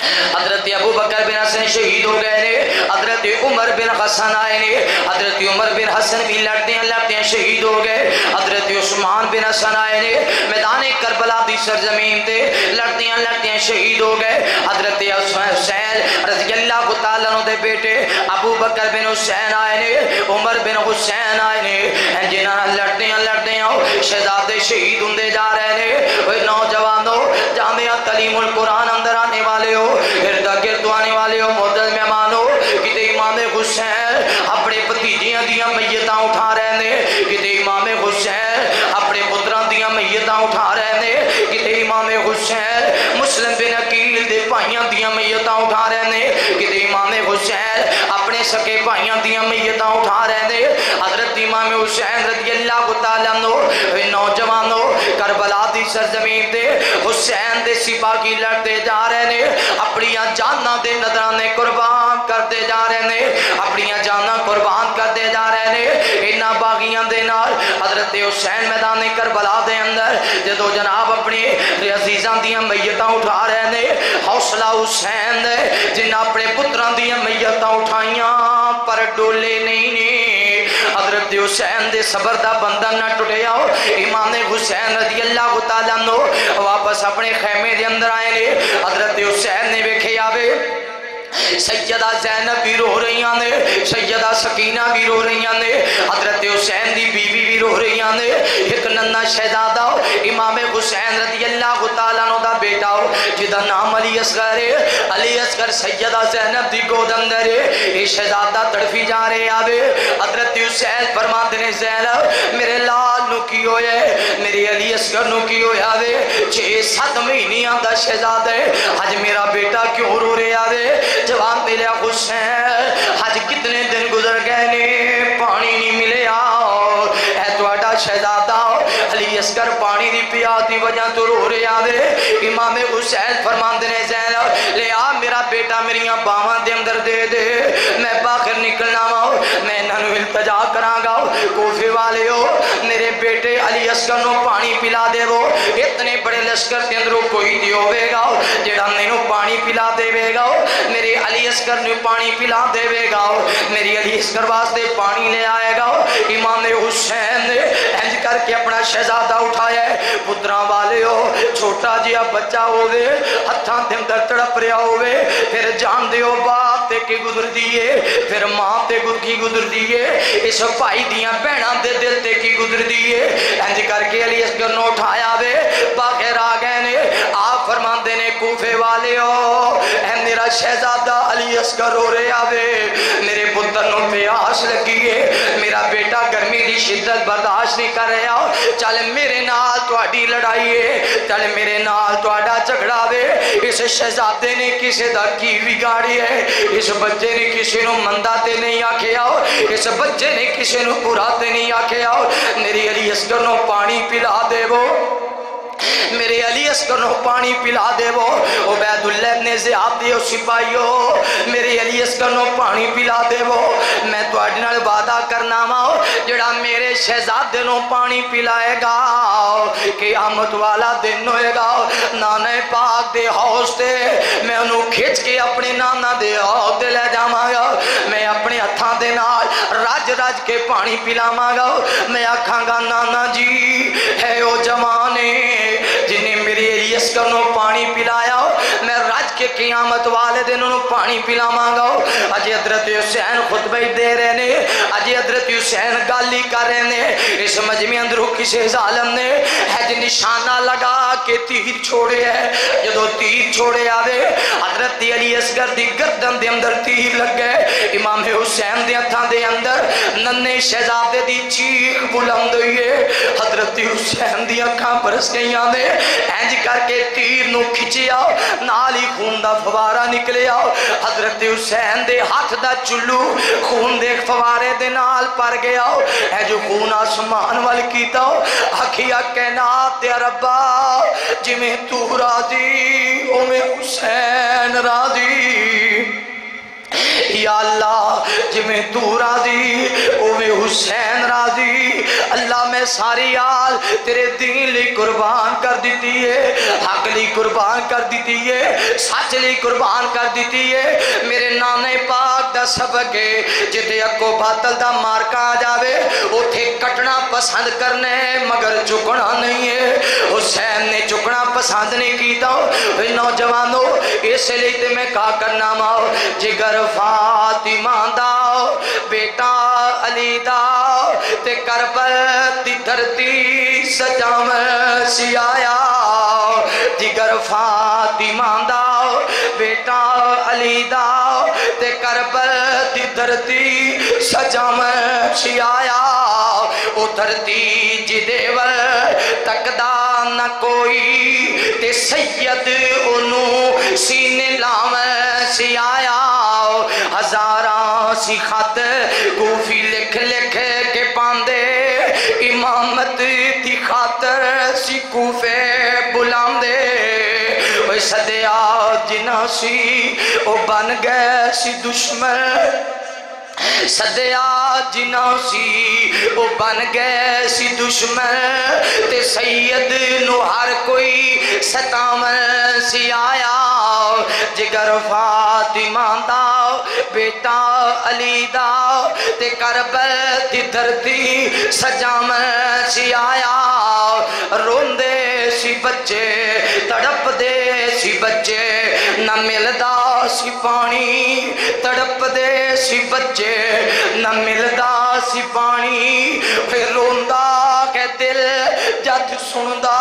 A: حضرت ابو بکر بن حسن شہید ہو گئے نے، حضرت عمر بن حسن آئے نے، حضرت عمر بن حسن بھی لڑتے ہیں لڑتے ہیں شہید ہو گئے، حضرت عثمان بن حسن آئے نے، میدان کربلا دی سرزمین تے لڑتے ہیں لڑتے ہیں شہید ہو گئے، حضرت حسین رضی اللہ تعالیٰ عنہ دے بیٹے ابو بکر بن حسین آئے نے، عمر بن حسین آئے نے، جنہاں لڑتے ہیں لڑتے ہیں شہزادے شہید ہوندے جا رہے نے۔ وہ نوجوانوں جامعہ تعلیم القرآن اندر آنے والے ہو، ارد گرد آنے والے ہو، معزز مہمانوں، کتے امام حسین اپنے بھتیجیاں دیاں میتاں اٹھا رہے نے، کتے امام حسین اپنے پتراں دیاں میتاں اٹھا رہے نے، کتے امام حسین مسلم بن عقیل دے بھائیاں دیاں میتاں اٹھا رہے نے، کتے امام حسین اپنے سکے بھائیاں دیاں میتاں اٹھا رہے نے۔ حضرت امام حسین رضی اللہ تعالیٰ عنہ نوجوانوں کربلا دی سرزمین دے حسین دے سپاہی لڑتے جا رہے نے، اپنی جاناں دے نذرانے قربان کرتے جا رہے نے، اپنی جاناں قربان کرتے جا رہے نے۔ انہاں باغیاں دے نال حضرت حسین میدان کربلا دے اندر جدو جناب اپنی عزیزاں دیاں میتاں اٹھا رہے نے، حوصلہ حسین دے جنہاں اپنے پتران دیاں میتاں اٹھائیاں پر ڈولے نہیں نے۔ حضرت حسین دے صبر دا بندھن نہ ٹوٹے آؤ، امام حسین رضی اللہ تعالیٰ عنہ واپس اپنے خیمے دے اندر آئے نے۔ حضرت حسین نے ویکھے آوے سیدہ زینب بھی رو رہی نے، سیدہ سکینہ بھی رو رہی نے، حضرت حسین دی بیوی بھی رو رہی نے، ایک ننھا شہزادہ امام حسین رضی اللہ تعالیٰ عنہ دا بیٹا جدا نام علی اصغر ہے، علی اصغر سیدہ زینب دی گود اندر ہے، یہ شہزادہ تڑفی جا رہے آوے۔ حضرت حسین فرماتے نے زینب میرے لال نو کی ہوئے، میرے علی اصغر نو کی ہوئے آوے، چھے سات مہینیاں دا شہزادہ ہے، آج میرا بیٹا کیوں رو رہے آوے؟ جواب ملے حسین آج کتنے دن گزر گئے نے پانی نہیں ملے آؤ، اے تو اڈا شہزادہ علی اصغر پانی دی پیاتی وجہ تو رو رہے آوے۔ امام حسین فرمان دینے زینب لے آ میرا بیٹا میریاں باوان دے اندر دے دے، میں باخر نکلنا ہوں، میں انہوں التجا کراں گا، کوفے والے ہو میرے بیٹے علی اصغر نو پانی پلا دے وہ، اتنے بڑے لشکر کے اندروں کوئی دی ہوئے گا جیڑا نینو پانی پلا دے وے گا، میرے علی اصغر نے پانی پلا دے وے گا، میری علی اصغر واسطے پانی لے آئے گا۔ امام حسین نے انج کر کے اپنا شہزادہ اٹھایا ہے، پتراں والے ہو چھوٹا جیا بچہ ہوئے ہتھاں دے اندر تڑپ رہا ہوئے، پھر جان دے ہو باپ تے کی گزر دیئے، پھر ماں تے کی گزر دیئے، اس بھائی دیاں بہناں دے دل تے کی گزر دیئے، انج کر کے علی اصغر نے اٹھایا وے باخر آ گئے نے۔ آپ فرمان دینے کوفے والے ہو اے میرا شہزادہ علی اصغر رو رہے آوے، میرے پتروں پہ آس لگیے، میرا بیٹا گرمی دی شدت برداشت نہیں کر رہا، چل میرے نال تو اڈی لڑائیے، چل میرے نال تو اڈا جھگڑاوے۔ اس شہزادے نے کسے دا کی بگاڑی ہے، اس بچے نے کسی نو مندہ تے نہیں آکھے آؤ، اس بچے نے کسی نو برا تے نہیں آکھے آؤ، میری علی اصغر نو پانی پلا دے وہ، میرے علی اصغر نو پانی پلا دے وہ، عبید اللہ ابن زیاد دیو سپاہیو میرے علی اصغر نو پانی پلا دے وہ، میں تو اڈنال وعدہ کرنا ماں جڑا میرے شہزادے نو پانی پلائے گا قیامت والا دن ہوئے گا، نانے پاک دے حوض تے میں انہوں کھچ کے اپنے نانا دے حوض دے لے جاما گا، میں اپنے ہتھاں دے نال راج راج کے پانی پلاما گا، میں آکھاں گا نانا جی ہے او جوانے جنہیں میری علی اصغر نو پانی پلایا، میں راج کے قیامت والے دن انہوں پانی پلا مانگا۔ اجی حضرت حسین خطبہ دے رہے نے، اجی حضرت حسین گالی کر رہے نے، اس مجمع اندروں کسی ظالم نے ہے جن نشانہ لگا کے تیر چھوڑے ہے، جدو تیر چھوڑے آوے حضرت علی اصغر دی گردن دے اندر تیر لگ گئے، امام حسین دے ہتھاں دے اندر ننے شہزادے دی چیخ بلند ہوئی ہے، حضرت حسین دی اکھاں برس گئی آنے اینج کر کے تیر نو کھچے آؤ، نالی خون دا فوارہ نکلے آؤ، حضرت حسین دے ہاتھ دا چلو خون دے فوارے دے نال پر گیا آؤ، اے جو خون آسمان وال کیتا ہو حقیہ کہنات دے ربا جی میں تو راضی او میں حسین راضی، یا اللہ جی میں تو راضی او میں حسین راضی، دی اللہ میں ساری آل تیرے دین لی قربان کر دیتی ہے، حق لی قربان کر دیتی ہے، سچ لی قربان کر دیتی ہے۔ میرے نانے پاک دا سبق ہے جتے اکو باطل دا مارکا آ جاوے اتھے کٹنا پسند کرنے مگر چکنا نہیں ہے۔ حسین نے چکنا پسند نہیں کیتا نوجوانوں، اس لیے تے میں کہا کرنا ماؤ جگر فاطمہ دا بیٹا علی دا تے کربل دی دھرتی سجام سی آیا، جگر فاطمہ دا بیٹا علی دا تے کربل دی دھرتی سجام سی آیا، او دھرتی جدے ول تکدا نہ کوئی تے سید انہوں سینے لام سی آیا، ہزاراں سی خط کوفی لکھ لکھ کے پاندے امامت دی خاطر سی کوفے بلام دے، اوہ صدیہ جنہ سی او بن گئے سی دشمن، صدیہ جنہ سی او بن گئے سی دشمن تے سید نو ہر کوئی ستام سی آیا، جگر فاطمہ دا بیٹا علی دا تے کربل دی دھرتی سجام سی آیا، روندے سی بچے تڑپ دے سی بچے نہ ملدا سی پانی، تڑپ دے سی بچے نہ ملدا سی پانی، پھر روندا کہ دل جد سندا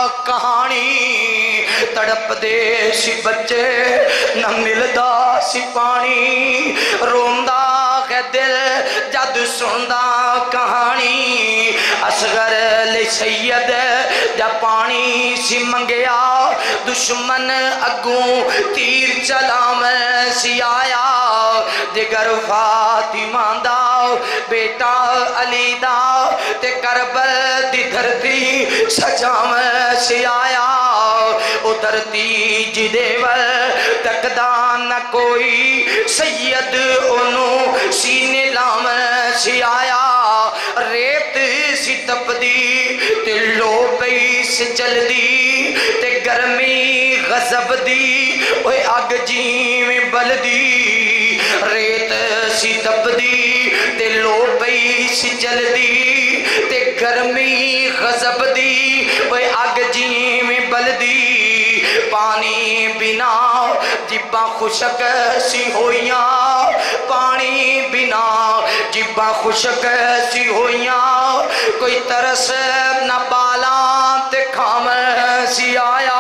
A: کہانی، تڑپ دے سی بچے نہ ملدا سی پانی، روندا کہ دل جد سندا کہانی، اصغر لے سید جا پانی سی منگیا دشمن اگوں تیر چلام سی آیا، جگر فاطمہ دا بیٹا علی دا تے کربل دی دھرتی سجام سی آیا، او دھرتی جدے ول تکدا نہ کوئی سید انہوں سینے لام سی آیا، ریت سی تپ دی تے لو پئی سے چل دی تے گرمی غضب دی اوہ اگ جیویں بل دی، ریت سی تپ دی تے لو پئی سی چل دی تے گرمی غضب دی اوہ اگ جیویں بل دی، پانی بنا جباں خشک سی ہویاں، پانی بنا جباں خشک سی ہویاں، کوئی ترس نہ بالاں تے کھام سی آیا،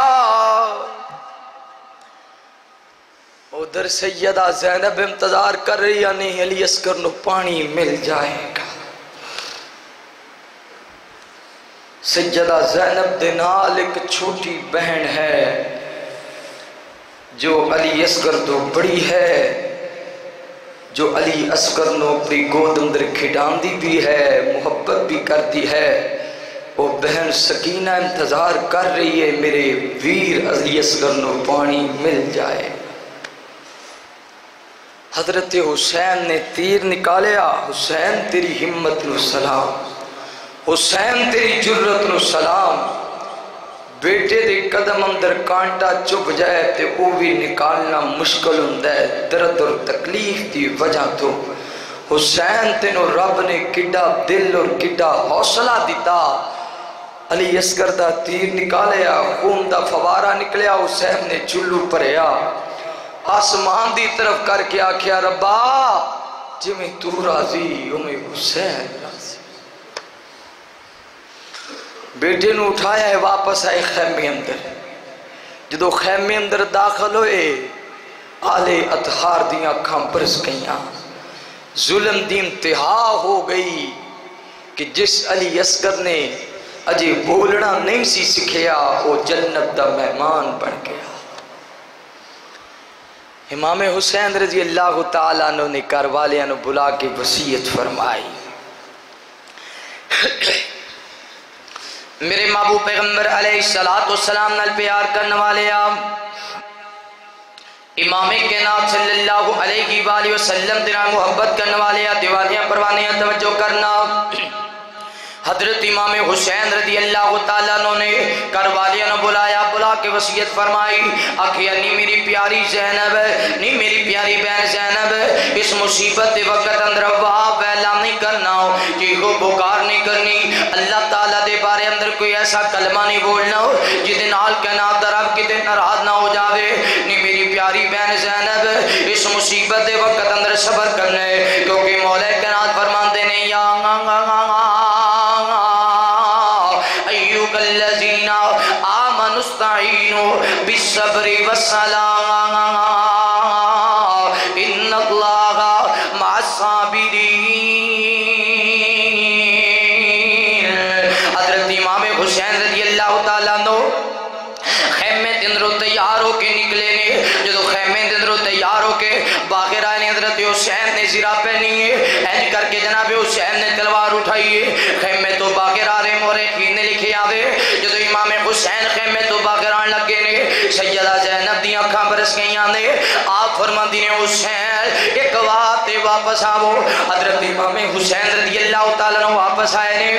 A: ادھر سیدہ زینب انتظار کر رہی یا نہیں علی اصغر نو پانی مل جائے گا، سیدہ زینب دے نال ایک چھوٹی بہن ہے جو علی اصغر تو بڑی ہے، جو علی اصغر نو اپنی گود اندر کھٹان دی بھی ہے، محبت بھی کرتی ہے، وہ بہن سکینہ انتظار کر رہی ہے میرے ویر علی اصغر نو پانی مل جائے۔ حضرت حسین نے تیر نکالیا، حسین تیری ہمت نو سلام، حسین تیری جرت نو سلام، بیٹے دے قدم اندر کانٹا چپ جائے تے وہ بھی نکالنا مشکل ہوندہ ہے درد اور تکلیف دی وجہ تو، حسین تینو رب نے کڈا دل اور کڈا حوصلہ دیتا، علی اصغر دا تیر نکالیا، خون دا فوارہ نکلیا، حسین نے چلو پریا، آسمان دی طرف کر کے آکھیا ربا جی میں تو راضی ہمیں حسین راضی، بیٹے نو اٹھایا ہے واپس آئے خیمے اندر، جدو خیمے اندر داخل ہوئے آلے اطہار دیاں کھاں برس گئیاں، ظلم دی انتہا ہو گئی کہ جس علی اصغر نے اجے بولنا نہیں سی سکھیا وہ جنت دا مہمان بن گیا۔ امام حسین رضی اللہ تعالیٰ عنہ نے کاروالیاں نو بلا کے وصیت فرمائی، میرے محبوب پیغمبر علیہ السلام نال پیار کرنے والے امام کائنات صلی اللہ علیہ وآلہ وسلم دینا محبت کرنے والے دیوالیاں پروانیاں توجہ کرنا، حضرت امام حسین رضی اللہ تعالیٰ عنہ نے کربالیہ نے بلایا، بلا کے وصیت فرمائی، آکھیا نہیں میری پیاری زینب ہے، نہیں میری پیاری بہن زینب ہے، اس مصیبت دے وقت اندر واہ ویلا نہیں کرنا، چیخو پکار نہیں کرنی، اللہ تعالیٰ دے بارے اندر کوئی ایسا کلمہ نہیں بولنا جدے نال کائنات دا رب کتے ناراض نہ ہو جاوے، نہیں میری پیاری بہن زینب اس مصیبت دے وقت اندر صبر کرنا ہے، کیونکہ مولا کائنات فرماندے نے یا ایوہ الذین آمنوا استعینوا بالصبر والصلاۃ ان اللہ مع الصابرین۔ حضرت امام حسین رضی اللہ تعالیٰ عنہ خیمے دے اندروں تیار ہو کے نکلے نے، جدو خیمے دے اندروں تیار ہو کے باہر آئے نے، حضرت حسین نے زرہ پہنی ہے، اینج کر کے جناب حسین نے تلوار اٹھائی ہے، خیمے تو باہر آ رہے مورخین نے لکھے آوے، جدو امام حسین خیمے تو باہر آن لگے نے، سیدہ زینب دی آنکھاں برس گئیاں نے، آپ فرماندی نے حسین ایک وقت واپس آو، حضرت امام حسین رضی اللہ تعالیٰ عنہ واپس آئے نے،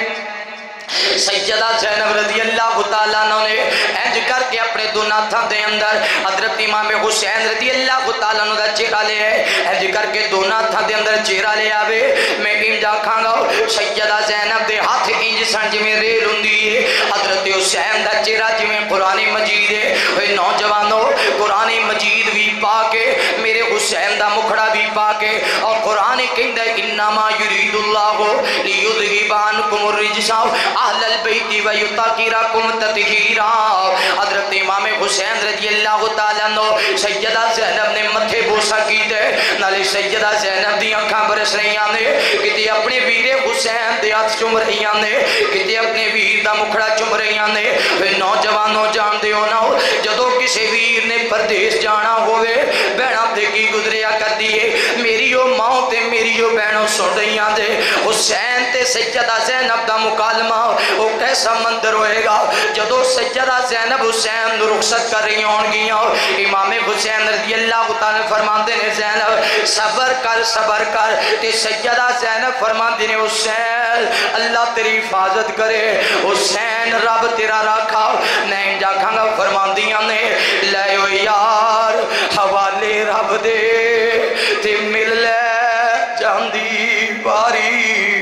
A: سیدہ زینب رضی اللہ تعالیٰ عنہ نے اینج کر کے اپنے دو ناتھاں دے اندر حضرت امام حسین رضی اللہ تعالیٰ عنہ دا چہرہ لے ہے، اینج کر کے دو ناتھاں دے اندر چہرہ لے آوے، میں انجا کھاں گا سیدہ زینب دے ہاتھ انج سنج میں ریل ہوندی ہے، حضرت حسین دا چہرہ جی میں قرآن مجید ہے، اے نوجوانوں قرآن مجید بھی پا کے میرے حسین دا مکھڑا بھی پا کے، اور قرآن کہندہ انما یرید اللہ لیذہب عنکم الرجس اہل البیت ویطہرکم تطہیرا۔ حضرت امام حسین رضی اللہ تعالیٰ عنہ سیدہ زینب نے متھے بوسا کیتے، نالے سیدہ زینب دی آنکھاں برس رہیاں نے، کتے اپنے ویر حسین دے ہاتھ چم رہیاں نے، کتے اپنے ویر دا مکھڑا چم رہیاں نے۔ نوجوانوں جان دے ہونا جدو کسے ویر نے پردیس جانا ہوئے بہناں دے کی گزریا کر دیئے، میری او ماں تے میری او بہنوں سن رہیاں دے، حسین تے سیدہ زینب دا مکالمہ وہ کیسا مندر ہوئے گا جدو سیدہ زینب حسین رخصت کر رہی ہون گیاں، امام حسین رضی اللہ تعالیٰ فرماندے نے زینب صبر کر صبر کر، تے سیدہ زینب فرماندے نے حسین اللہ تیری حفاظت کرے، حسین رب تیرا رکھا، نہیں جا کھانگا فرماندیاں نے لے او یار حوالے رب دے تے مل لے جاندی باری،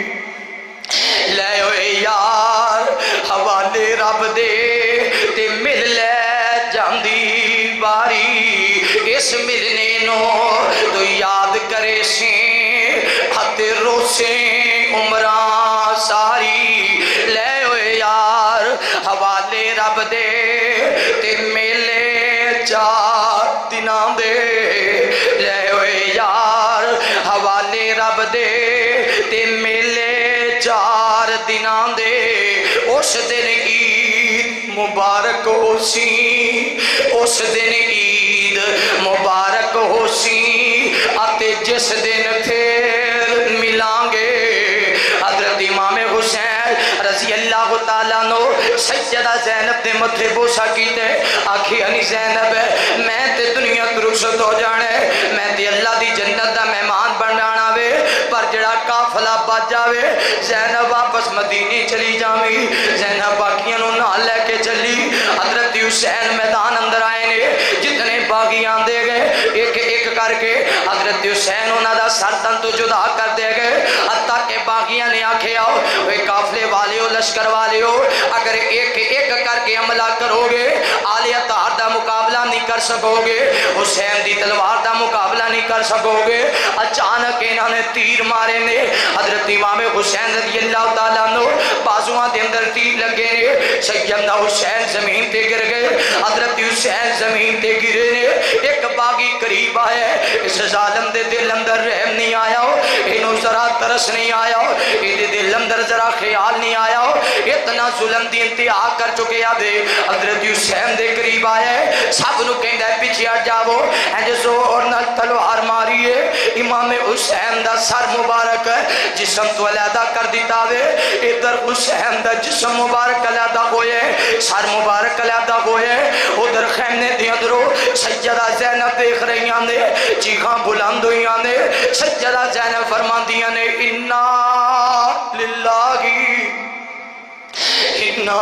A: لے او یار حوالے رب دے تے مل لے جاندی باری، اس ملنے نو تو یاد کرے سیں ہتے روسیں عمران ساری، لے او یار حوالے رب دے تے ملے چار دناں دے، لے او یار حوالے رب دے تے ملے چار دناں دے، اس دن عید مبارک ہو سی، اس دن عید مبارک ہو سی، آتے جس دن پھر ملائیں گے۔ حضرت امام حسین رضی اللہ تعالیٰ عنہ سیدہ زینب دے متھے بوسا کیتے، آکھی انی زینب میں تے دنیا رخصت ہو جانے، میں تے اللہ دی جنت دا مہمان بن جانا وے، پر جڑا قافلہ بچ جاوے زینب واپس مدینے چلی جاوی، زینب باقیاں نو نہ لے کے چلی، حضرت حسین میدان اندر آئے نے، جتنے باغیاں دے گئے ایک ایک کر کے حضرت حسین انہاں دا سر تن تو جدا کر دے گئے، حتیٰ کہ باغیاں نے آکھے آؤ وہ قافلے والے ہو لشکر والے ہو، اگر ایک ایک کر کے حملہ کرو گے آلیہ تار دا مقابلہ نہیں کر سکو گے، حسین دی تلوار دا مقابلہ نہیں کر سکو گے، اچانک انہوں نے تیر مارے نے، حضرت امام حسین رضی اللہ تعالیٰ عنہ بازوان دے اندر تیر لگے نے، سیدنا حسین زمین تے گر گئے، حضرت حسین زمین تے گرے نے، ایک باغی قریب آئے، اس ظالم دے دل اندر رحم نہیں آیا ہو، انہوں ذرا ترس نہیں آیا ہو، یہ دل اندر ذرا خیال نہیں آیا ہو، اتنا ظلم دی انتہا کر چکے آدھے، حضرت حسین دے قریب آئے، سب نو کہندہ ہے پیچھے ہٹ جاؤ، اینج زور نال تلوار ماری ہے، امام حسین دا سر مبارک ہے جسم تو علیحدہ کر دیتا ہوئے، ادھر حسین دا جسم مبارک علیحدہ ہوئے، سر مبارک علیحدہ ہوئے، ادھر خیمنے دی اندرو سیدہ زینب دیکھ رہی آنے، چیخاں بلند ہوئی آنے، سیدہ زینب فرمان دیا نے اِنَّا لِلَّهِ انا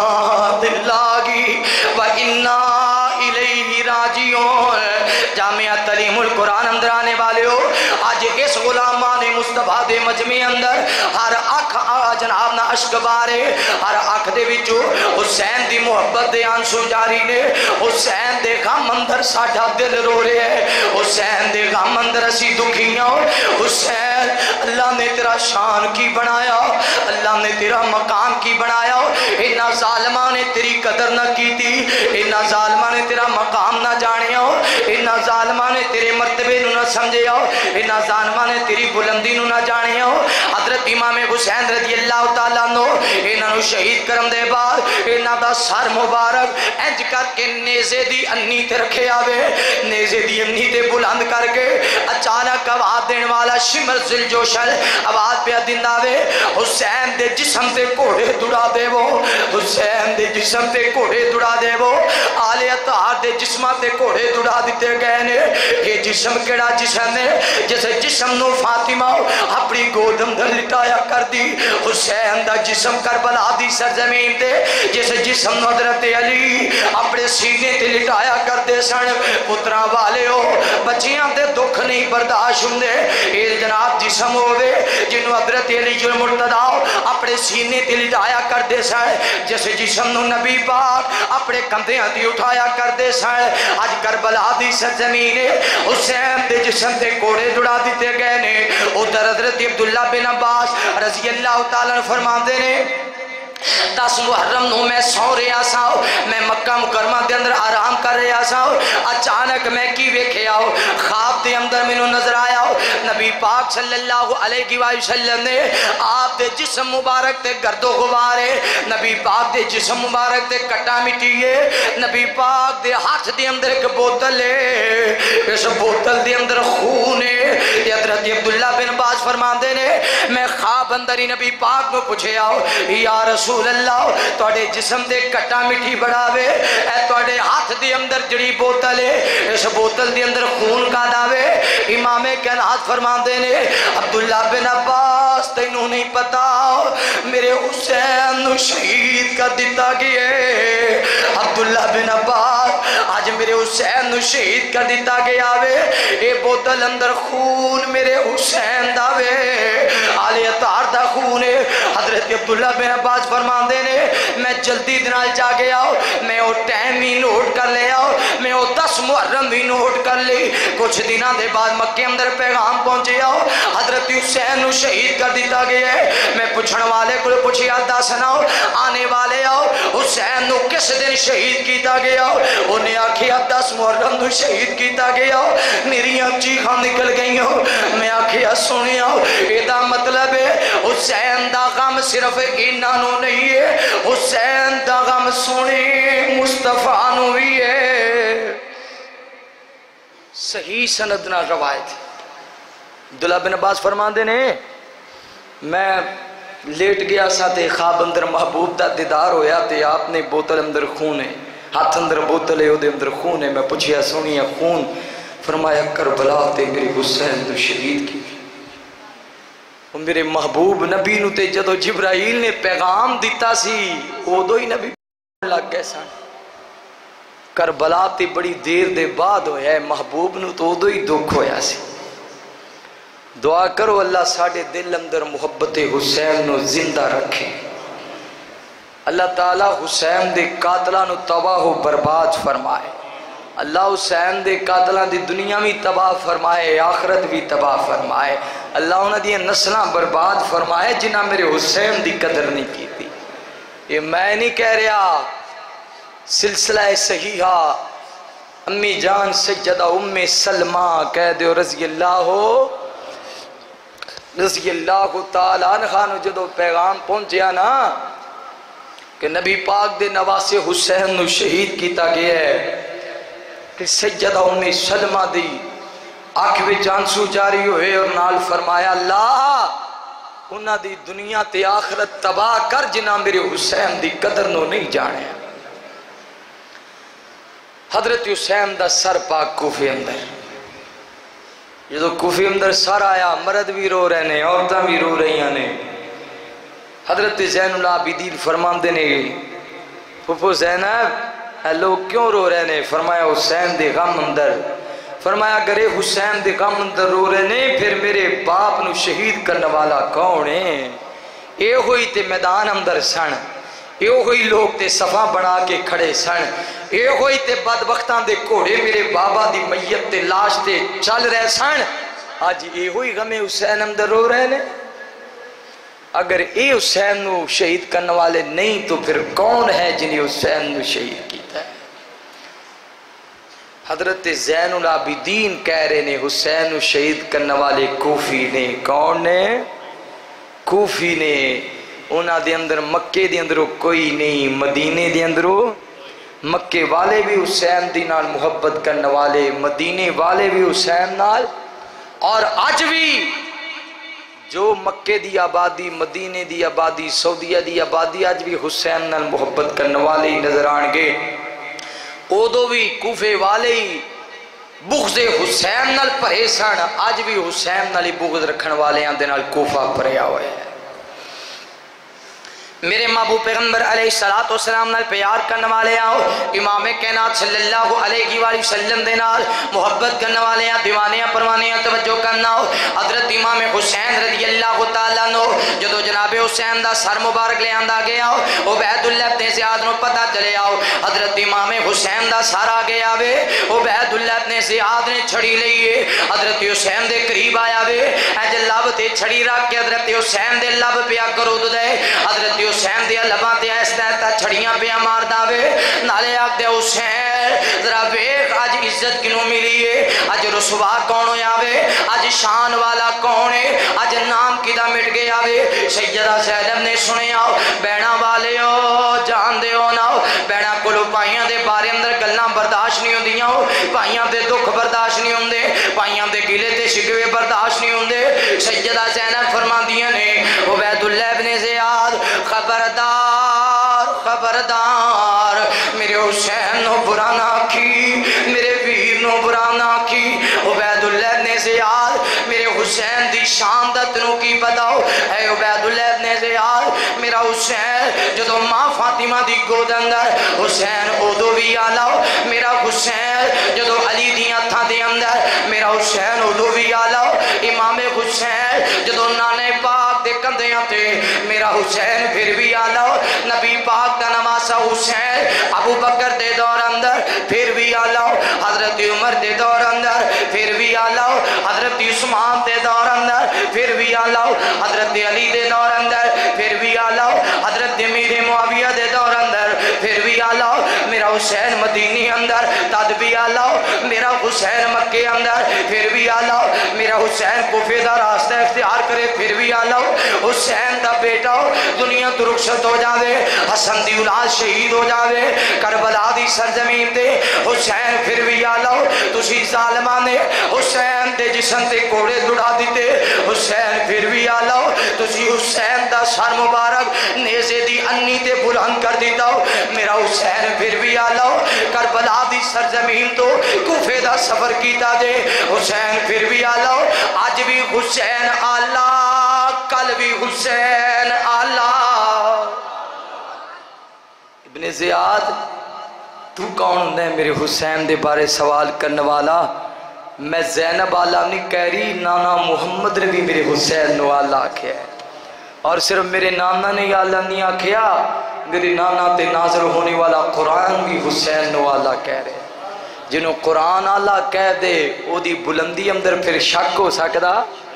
A: للہ و انا الیہ راجعون۔ جامعہ تعلیم القرآن اندر آنے والے ہو، آج اس غلامان مصطفیٰ دے مجمع اندر ہر اکھ جناب نہ عشق بارے، ہر اکھ دے وچو حسین دی محبت دے آنسو جاری نے۔ حسین دے غم اندر ساڈا دل رو رہے ہے، حسین دے غم اندر اسی دکھیاں۔ حسین اللہ نے تیرا شان کی بنایا، اللہ نے تیرا مقام کی بنایا، انہا ظالمہ نے تیری قدر نہ کی تھی، انہا ظالمہ نے تیرا مقام نہ جانے ہو، انہا ظالمہ نے تیرے مرتبے نہ سمجھے ہو، انہا ظالمہ نے تیری بلندی نہ جانے ہو۔ حضرت امام حسین رضی اللہ تعالیٰ عنہ انہاں نو شہید کرم دے بعد انہاں دا سر مبارک انج کر کے نیزے دی انی تے رکھے آوے، نیزے دی انی تے بلند کر کے اچانک آواز دین والا شمر ذوالجوشن آواز پہ دن آوے، حسین دے جسم تے کوڑے دڑا دے وہ، حسین دے جسم تے کوڑے دڑا دے وہ، آل اطہار دے جسمہ تے کوڑے دڑا دیتے گئے نے۔ یہ جسم کیڑا جسم ہے جیسے جسم نو فاطمہ اپنی گودم در لٹایا کر دی، حسین دا جسم کربلا دی سرزمین تے جیسے جسم نو حضرت علی اپنے سینے تے لٹایا کر دے سن۔ پترہ والے ہو، بچیاں دے دکھ نہیں برداشت ہوں دے، یہ جناب جسم ہوئے جنہوں حضرت علی جو مرتضیٰ اپنے سینے تے لٹایا کر دے سن، جیسے جسم نو نبی پاک اپنے کندھے تے اٹھایا کر دے سن۔ آج کربلا دی سرزمین حسین دے جسم تے کوڑے دڑا دیتے گئے نے۔ ادھر حضرت عبداللہ بن عباس رضی اللہ تعالیٰ نے فرمان دے نے دس محرم نو میں سو رہا سا، میں مکہ مکرمہ دے اندر آرام کر رہا سا، اچانک میں کی ویکھے آؤ، خواب دے اندر میں نظر آیا نبی پاک صلی اللہ علیہ وآلہ وسلم نے آپ دے جسم مبارک تے گرد و غبارے، نبی پاک دے جسم مبارک تے کٹا مٹیے، نبی پاک دے ہاتھ دے اندر ایک بوتل ہے، اس بوتل دے اندر خون ہے۔ حضرت عبداللہ بن عباس فرمان دے نے میں خواب اندر ہی نبی پاک کو پوچھے آؤ یا رسول اللہ توڑے جسم دے کٹا مٹھی بڑھاوے، اے توڑے ہاتھ دے اندر جڑی بوتل ہے، اس بوتل دے اندر خون کا داوے۔ امام کائنات فرمان دے نے عبداللہ بن عباس تینوں نہیں پتا میرے حسین نو شہید کر دیتا گئے، عبداللہ بن عباس آج میرے حسین نو شہید کر دیتا گیا وے، اے بوتل اندر خون میرے حسین داوے، آل اطہار دا خون ہے۔ حضرت عبداللہ بن عباس فرمان دے نے میں جلدی دنال جا گیا ہوں، میں وہ ٹائم ہی نوٹ کر لیا ہوں، میں وہ دس محرم بھی نوٹ کر لی۔ کچھ دنوں دے بعد مکے اندر پیغام پہنچے آؤ حضرت حسین نو شہید کر دیتا گیا ہے۔ میں پوچھن والے کو پوچھیا دس ناؤ آنے والے آؤ حسین نو کس دن شہید کیتا گیا ہو، انہیں آکھیا دس محرم نو شہید کیتا گیا ہو۔ میری چیخاں نکل گئی ہو، میں آکھیا سنیا ہو ایدہ مطلب ہے حسین دا غم صرف انہاں نو نہیں ہے، حسین دا غم سنی مصطفیٰ نو بھی ہے۔ صحیح سندنا روایت عبداللہ بن عباس فرمان دے نے میں لیٹ گیا سا تے خواب اندر محبوب دا دیدار ہویا تے آپ نے بوتل اندر خون ہے، ہاتھ اندر بوتل ہے او دے اندر خون ہے۔ میں پوچھیا سنیا خون، فرمایا کربلا تے میرے حسین تو شہید کی، میرے محبوب نبی نو تے جدو جبرائیل نے پیغام دیتا سی او دو ہی نبی لگ گئے سن۔ کربلا تے بڑی دیر دے بعد ہویا ہے، محبوب نو تو دو ہی دکھ ہویا سی۔ دعا کرو اللہ ساڑھے دل اندر محبت حسین نو زندہ رکھے، اللہ تعالیٰ حسین دے قاتلہ نو تباہ و برباد فرمائے، اللہ حسین دے قاتلہ دی دنیا بھی تباہ فرمائے، آخرت بھی تباہ فرمائے، اللہ انہاں دی نسلہ برباد فرمائے جنہاں میرے حسین دی قدر نہیں کی تھی۔ یہ میں نہیں کہہ رہا، سلسلہ صحیحہ امی جان سجدہ ام سلمہ کہہ دے رضی اللہ ہو رضی اللہ تعالیٰ عنہ جدو پیغام پہنچیا نا کہ نبی پاک دے نواسے حسین نو شہید کیتا گیا ہے، کہ سجدہ ام سلمہ دی آنکھ میں جانسو جاری ہوئے اور نال فرمایا اللہ انہاں دی دنیا تے آخرت تباہ کر جنہاں میرے حسین دی قدر نو نہیں جانے۔ حضرت حسین دا سر پاک کوفے اندر، یہ تو کوفے اندر سر آیا، مرد بھی رو رہے نے، عورتاں بھی رو رہی ہیں۔ حضرت زین العابدین فرمان دے نے پھپھو زینب اے لوگ کیوں رو رہے نے؟ فرمایا حسین دے غم اندر۔ فرمایا اگر اے حسین دے غم اندر رو رہے نے پھر میرے باپ نو شہید کرنے والا کون ہے؟ اے ہوئی تے میدان اندر سن، اے ہوئی لوگ تے صفا بنا کے کھڑے سن، اے ہوئی تے بدبختان دے کوڑے میرے بابا دی میت تے لاش تے چل رہے سن، آج اے ہوئی غم حسین اندر رو رہے نے۔ اگر اے حسین نو شہید کرنے والے نہیں تو پھر کون ہے جنہیں حسین نو شہید کیتا ہے؟ حضرت زین العابدین کہہ رہے نے حسین نو شہید کرنے والے کوفی نے۔ کون نے؟ کوفی نے۔ انہاں دے اندر مکے دے اندروں کوئی نہیں، مدینے دے اندروں مکے والے بھی حسین دی نال محبت کرنے والے، مدینے والے بھی حسین نال، اور آج بھی جو مکے دی آبادی، مدینے دی آبادی، سعودیہ دی آبادی آج بھی حسین نال محبت کرنے والے ہی نظر آن گے۔ اودو بھی کوفے والے ہی بغض حسین نال پرے سن، آج بھی حسین نال بغض رکھن والے آن دے نال کوفہ پریا ہوئے ہیں۔ میرے محبوب پیغمبر علیہ السلام نال پیار کرنے والے آؤ، امام کائنات صلی اللہ علیہ وآلہ وسلم دے نال محبت کرنے والے آؤ، دیوانیاں پروانیاں توجہ کرنا ہو۔ حضرت امام حسین رضی اللہ تعالیٰ نو جدو جناب حسین دا سر مبارک لے آندہ گیا ہو، عبید اللہ ابن زیاد نو پتہ چلے آؤ حضرت امام حسین دا سر آ گیا وے، عبید اللہ ابن زیاد نے چھڑی لئیے، حضرت حسین دے قریب آیا وے، اے جلاب تے چھڑی رکھ کے حضرت حسین دے لب پیا کرو دے، حضرت حسین دیا لباں تے ایسا تا چھڑیاں پہ مار داوے، نالے آگ دے حسین ذرا بیک آج عزت کنوں ملی ہے، آج رسوا کون ہویا وے، آج شان والا کون ہے، آج نام کدہ مٹ گیا وے۔ سیدہ زینب نے سنے آؤ بینا والے ہو جان دے ہو ناؤ، بینا کلو پائیاں دے بارے اندر گلنا برداشت نہیں ہوں دیاں ہو، پائیاں دے دکھ برداشت نہیں ہوں دے، پائیاں دے گلے دے شکوے برداشت نہیں ہوں دے۔ سیدہ زینب فرما دیا نے عبید اللہ ابن زیاد خبردار خبردار میرے حسین نو برا نہ کی، میرے ویر نو برا نہ کی۔ عبید اللہ ابن زیاد میرے حسین دی شان دا تنو کی بتاؤ، اے عبید اللہ ابن زیاد میرا حسین جدو ماں فاطمہ دی گود اندر حسین اودو بھی آلاؤ، میرا حسین جدو علی دی ہتھاں دے اندر میرا حسین اودو بھی آلاؤ، امام حسین جدو نانے پاک دے کندیاں تے میرا حسین پھر بھی آلاؤ، نبی پاک کا نواسا حسین ابو بکر دے دور اندر پھر بھی آلاؤ، حضرت عمر دے دور اندر پھر بھی آلاؤ، حضرت عثمان دے دور اندر پھر بھی آلاؤ، حضرت علی دے دور اندر پھر بھی آلاؤ، حضرت امیر معاویہ دے دور اندر پھر بھی آلاؤ، میرا حسین مدینی اندر تد بھی آلاؤ، میرا حسین مکے اندر پھر بھی آلاؤ، میرا حسین کوفے دا راستہ اختیار کرے پھر بھی آلاؤ، حسین دا بیٹا دنیا تو رخصت ہو جاوے، حسن دی اولاد شہید ہو جاوے، کربلا دی سرزمین دے حسین پھر بھی آلاؤ، تسی ظالمان نے حسین دے جسم تے کوڑے دڑا دیتے، حسین پھر بھی آلاؤ، تسی حسین دا سر مبارک نیزے دی انی تے بلند کر دیتا ہو، میرا حسین پھر بھی آلاؤ، کربلا دی سرزمین تو کوفے دا سفر کیتا دے، حسین پھر بھی آلاؤ، آج بھی حسین آلہ کل بھی حسین آلہ۔ ابن زیاد تو کون ہے میرے حسین دے بارے سوال کرنے والا؟ میں زینب آلہ نہیں کہہ رہی، نانا محمد نے بھی میرے حسین نو آلہ آکھیا ہے، اور صرف میرے نانا نے آلہ نہیں آکھیا، میرے نانا تے نازل ہونے والا قرآن بھی حسین نو آلہ کہہ رہے، جنہوں قرآن آلہ کہہ دے او دی بلندی اندر پھر شک ہو سکدا؟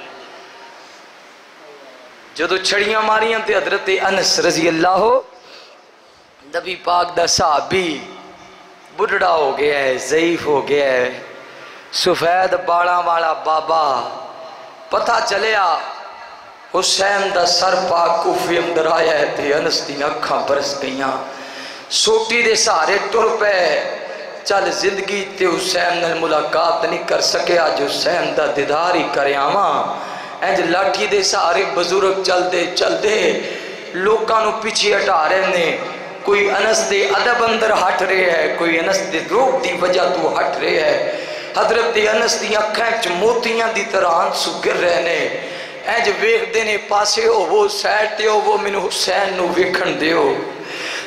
A: جدو چھڑیاں ماریاں تے حضرت انس رضی اللہ ہو نبی پاک دا صحابی بڑھڑا ہو گیا ہے، ضعیف ہو گیا ہے، سفید باڑا والا بابا، پتہ چلیا حسین دا سر پاک کوفے اندر آیا ہے تے انس دی اکھاں برس گئیاں، سوٹی دے سارے ٹر پے، چل زندگی تے حسین نال ملاقات نہیں کر سکے، آج حسین دا دیدار ہی کرے آواں، اینج لاٹھی دے سارے بزرگ چل دے چل دے لوکاں نو پیچھے ہٹا رہے نے، کوئی انس دے ادب اندر ہٹ رہے ہے، کوئی انس دے روح دی وجہ تو ہٹ رہے ہے، حضرت انس دی اکھاں چ موتیاں دی طرح آنسو گر رہے نے، اینج ویکھ دے نے پاسے ہو وہ سیٹ تے ہو وہ مینوں حسین نو ویکھن دیو،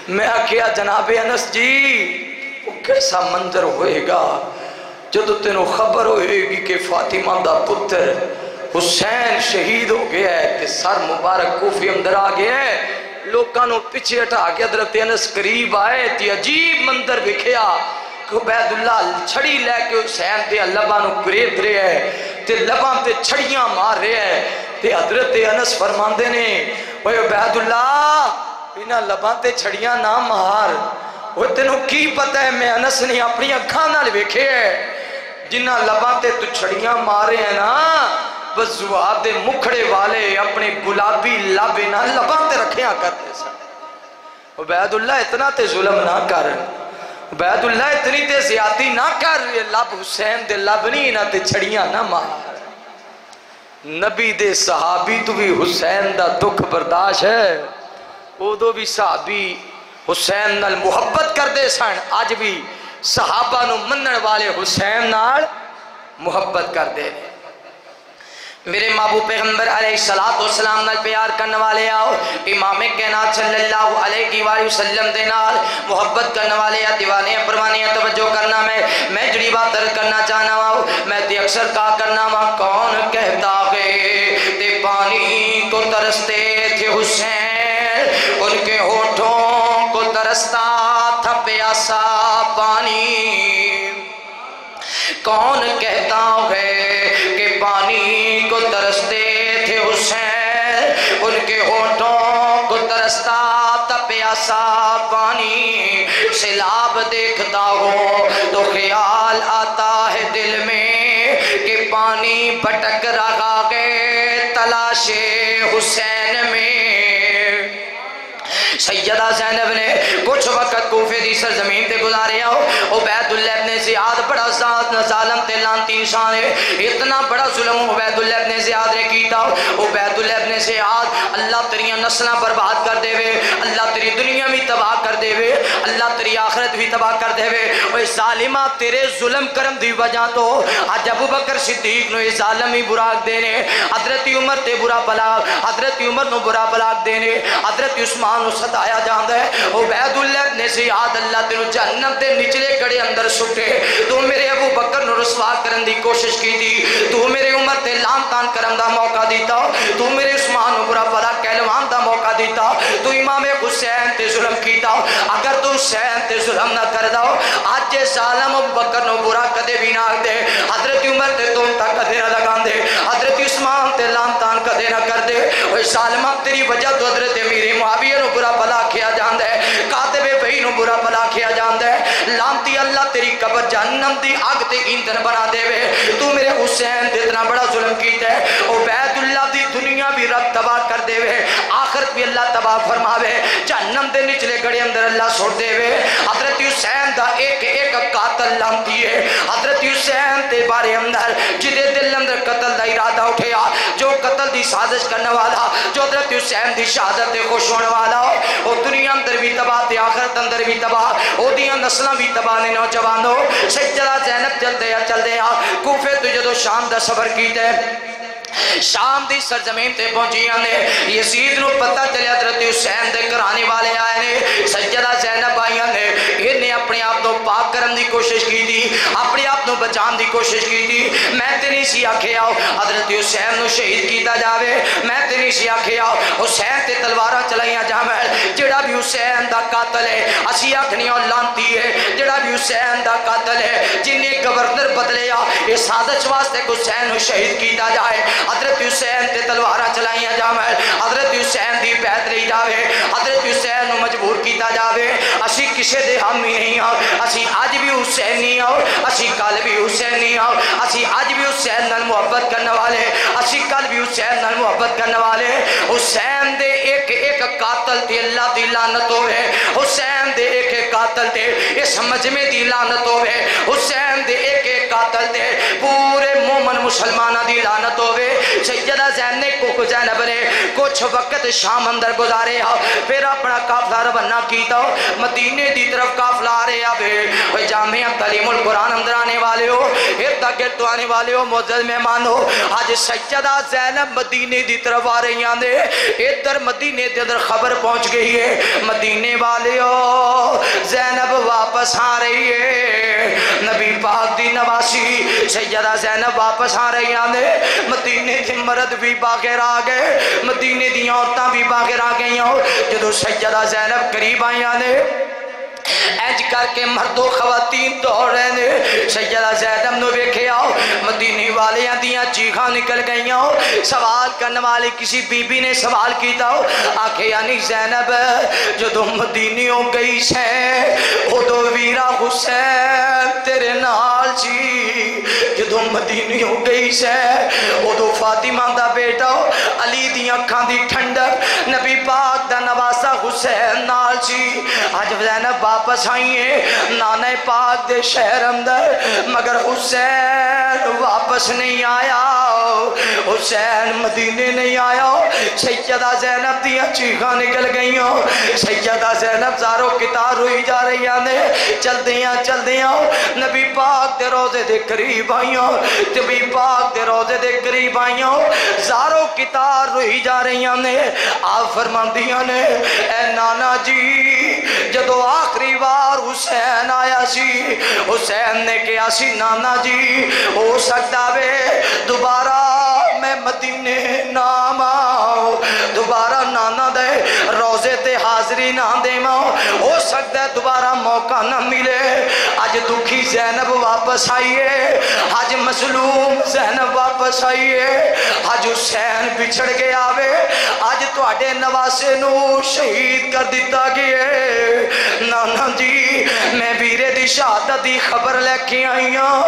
A: میں کیا جناب انس جی وہ کیسا منظر ہوئے گا جدو تینوں خبر ہوئے گی کہ فاطمہ دا پتر حسین شہید ہو گیا ہے تے سر مبارک کوفی اندر آ گیا ہے لوکانوں پیچھے ہٹا کے حضرت انس قریب آئے تے عجیب منظر وکھیا کہ عبید اللہ چھڑی لے کے حسین تے لبانوں قریب رہے ہیں تے لبان تے چھڑیاں مار رہے ہیں تے حضرت انس فرماندے نے اوے عبید اللہ انہاں لبان تے چھڑیاں نہ مار وہ تینوں کی پتہ ہے میں انس نے اپنی اکھاں نال ویکھے ہے جنہ لبان تے تو چھڑیاں مارے ہیں نا بس زواب دے مکھڑے والے اپنے گلابی لب نہ لبان تے رکھیاں کرتے سن عبید اللہ اتنا تے ظلم نہ کر عبید اللہ اتنی تے زیادتی نہ کر لب حسین دے لب نہیں نہ تے چھڑیاں نہ مار نبی دے صحابی تو بھی حسین دا دکھ برداشت ہے وہ دو بھی صحابی حسین نال محبت کر دے سن آج بھی صحابہ نو منن والے حسین نال محبت کر دے میرے محبوب پیغمبر علیہ السلام نال پیار کرنے والے آؤ امام کائنات صلی اللہ علیہ وآلہ وسلم دے نال محبت کرنے والے آ دیوانے پروانے توجہ کرنا میں میں جڑی بات تر کرنا چاہنا ہوں میں تے اکثر کہا کرنا ہوں کون کہتا ہے تے پانی کو ترستے تھے حسین ان کے ہونٹوں کو ترستا تھا پیاسا پانی کون کہتا ہے کہ پانی کو ترستے تھے حسین ان کے ہونٹوں کو ترستا تھا پیاسا پانی سیلاب دیکھتا ہو تو خیال آتا ہے دل میں کہ پانی بھٹک رہا ہے تلاش حسین میں سیدہ زینب نے کچھ وقت کوفے دی سرزمین تے گزارے ہو عبید اللہ ابن زیاد بڑا ظالم تے لانتی انسان ہے اتنا بڑا ظلم عبید اللہ ابن زیاد نے کیتا عبید اللہ ابن زیاد اللہ تیری نسلیں برباد کر دے وے اللہ تیری دنیا بھی تباہ کر دے وے اللہ تیری آخرت بھی تباہ کر دے وے اوے ظالمہ تیرے ظلم کرم دی وجہ تو آج ابو بکر صدیق نو ظالم ہی براق دینے حضرت عمر تے برا بلاغ حضرت عمر نو برا بلاغ دینے حضرت عثمان نو ستایا جاندہ ہے عبید اللہ ابن زیاد اللہ تینو جہنم دے نچلے کڑے اندر سٹے تو میرے ابو بکر نو رسوا کرن دی کوشش کی دی تو میرے عمر تے لام تان کرن دا موقع دیتا تو میرے عثمان نو برا بلا کہلوان دا موقع دیتا تو امام حسین تے ظلم کیتا اگر تو حسین تے ظلم نہ کر داؤ آج جے ظالم ابو بکر نو برا کدے بھی نہ دے حضرت عمر تے تو انتا کدے نہ لگان دے حضرت عثمان تے لام تان کدے نہ کر دے اوہ ظالمہ تیری وجہ تو حضرت میری معاویہ نو برا بلا کیا جاندہ ہے کاتب بھئی نو برا بلا کیا جاندہ ہے لانتی اللہ تیری قبر جہنم دی آگ تے ایندھن بنا دے وے تو میرے حسین تے اتنا بڑا ظلم کیتا ہے عبید اللہ دی دنیا بھی رب تباہ کر دے وے آخرت بھی اللہ تباہ فرماوے جہنم دے نچلے گڑے اندر اللہ چھوڑ دے وے حضرت حسین دا ایک ایک قاتل لانتی ہے حضرت حسین تے بارے اندر جدے دل اندر قتل دا ارادہ اٹھیا جو قتل دی سازش کرنے والا جو حضرت حسین دی شہادت دے خوش ہونے والا وہ دنیا اندر بھی تباہ تے آخرت اندر بھی تباہ وہ دیاں نسلہ بھی تباہ نے نوجوانوں سجدہ زینب چل دیا چل دیا کوفے تو جدو شام دا صبر کیتے شام دی سرزمین تے پہنچی نے یزید نو پتہ چلے حضرت حسین دے کرانے والے آئے نے سجدہ زینب آئیاں نے انہیں اپنے آپ تو پاک کرن دی کوشش کی تھی اپنے آپ تو بچان دی کوشش کی تھی میں تے نہیں سی آکھے آؤ حضرت حسین نو شہید کیتا جاوے میں تے نہیں سی آکھے آؤ حسین تے تلوارہ چلائیاں جامع جڑا بھی حسین دا قاتل ہے اسی آکھنی اور لانتی ہے جڑا بھی حسین دا قاتل ہے جنہیں گورنر بدلے آ اس سازش واسطے حسین نو شہید کیتا جائے حضرت حسین تے تلوارہ چلائیاں جامع حضرت حسین دی بیعت لئی جاوے حضرت حسین نو مجبور کیتا جاوے اسی کسے دے حامی نہیں آؤ اسی آج بھی حسین نہیں آؤ اسی کل بھی حسین نہیں آؤ اسی آج بھی حسین نال محبت کرنے والے اسی کل بھی حسین نال محبت کرنے والے حسین دے ایک ایک قاتل تے اللہ دی لعنت ہوئے حسین دے ایک ایک قاتل تے اس مجمع دی لعنت ہوئے حسین دے ایک ایک قاتل تے پورے مومن مسلمانہ دی لعنت ہوئے سیدہ زینب کو زینب نے کچھ وقت شام اندر گزارے ہاں پھر اپنا قافلہ روانہ کیتا مدینے دی طرف قافلہ آ رہے آبے جامعہ تعلیم القرآن اندر آنے والے ہو ارتا گرد تو آنے والے ہو معزز مہمان ہو آج سیدہ زینب مدینے دی طرف آ رہی ہیں ادھر مدینے دی ادھر خبر پہنچ گئی ہے مدینے والیو زینب واپس آ رہی ہے، نبی پاک دی نواسی سیدہ زینب واپس آ رہی آنے، مدینے دی مرد بھی باغر آ گئے، مدینے دی عورتاں بھی باغر آ گئی ہوں۔ جدو سیدہ زینب قریب آئی آنے اینج کر کے مرد و خواتین دوڑ رہے نے، سیدہ زینب نو ویکھے آؤ، مدینے والیاں دیاں چیخاں نکل گئی ہوں۔ سوال کرنے والے کسی بی بی نے سوال کیتا ہو، آکھے یعنی زینب جدو مدینیوں گئی سے او دو ویرا حسین تیرے نال چی، جدو مدینیوں گئی سے او دو فاطمہ دا بیٹا علی دی اکھاں دی ٹھنڈک نبی پاک دا نواسا حسین نال چی۔ آج زینب واپس آئیے نانا پاک دے شہر اندر، مگر حسین واپس نہیں آیا، حسین مدینے نہیں آیا۔ سیدہ زینب دیا چیخاں نکل گئی ہوں، سیدہ زینب زاروں کتار ہوئی جا رہی آنے، چل دیاں چل دیاں نبی پاک دے روزے دے قریب آئیوں، نبی پاک دے روزے دے قریب آئیوں، زاروں کتار ہوئی جا رہی آنے۔ آپ فرمان دیاں نے اے نانا جی جدو آخری بار حسین آیا سی، حسین نے کہا سی نانا جی ہو سکتا بے دوبارہ میں مدینے نام آؤ، دوبارہ نانا دے روزے تے حاضری نہ دے ماؤ، ہو سکتا ہے دوبارہ موقع نہ ملے۔ آج دکھی زینب واپس آئیے، آج مظلوم زینب واپس آئیے، آج حسین بچھڑ گیا بے، آج تو آڈے نواسے نو شہید کر دیتا گئے۔ نانا جی میں بیرے دی شہادت دی خبر لے کے آئی ہوں،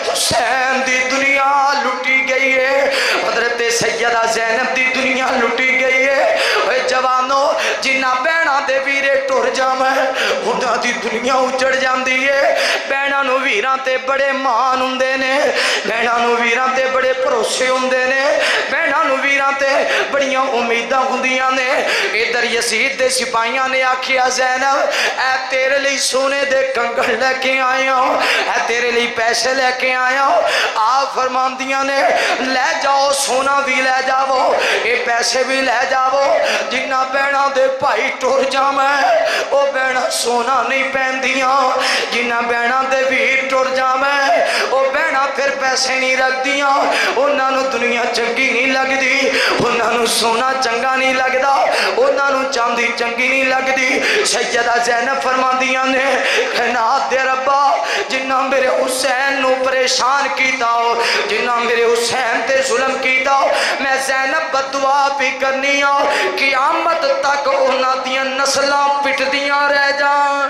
A: حسین دی دنیا لٹی گئی ہے، حضرت سیدہ زینب دی دنیا لٹی گئی ہے۔ اے جوانوں جنہ بینہ دے ویرے ٹور جام ہے انہاں دی دنیا اجڑ جام دیئے۔ بینہ نو ویران تے بڑے مان ہندے نے، بینہ نو ویران تے بڑے پروسے ہندے نے، بینہ نو ویران تے بڑیاں امیدہ ہندیاں نے۔ ادھر یزید دے سپاہیاں نے آکھیا زینب اے تیرے لئی سونے دے کنگڑ لے کے آیا ہوں، اے تیرے لئی پیسے لے کے آیا ہوں۔ آپ فرمان دیاں نے لے جاؤ سونا بھی لے جاؤ، اے پیسے بھی لے جاؤ، جنہ بینہ دے پائی ٹور جام ہے او بینہ سونا نہیں پہن دیاں، جنہ بینہ دے ویر ٹور جام ہے او بینہ پھر پیسے نہیں رکھ دیاں، انہاں نو دنیا چنگی نہیں لگ دی، انہاں نو سونا چنگا نہیں لگ دا، انہاں نو چاندی چنگی نہیں لگ دی۔ سیدہ زینب فرما دیاں نے خینات دے ربا جنہ میرے حسین نو پریشان کیتا ہو، جنہ میرے حسین تے ظلم کیتا ہو، میں زینب بدعا بھی کرنی ہو قیامت تک انہاں دیاں نسلاں پٹ دیاں رہ جائیں۔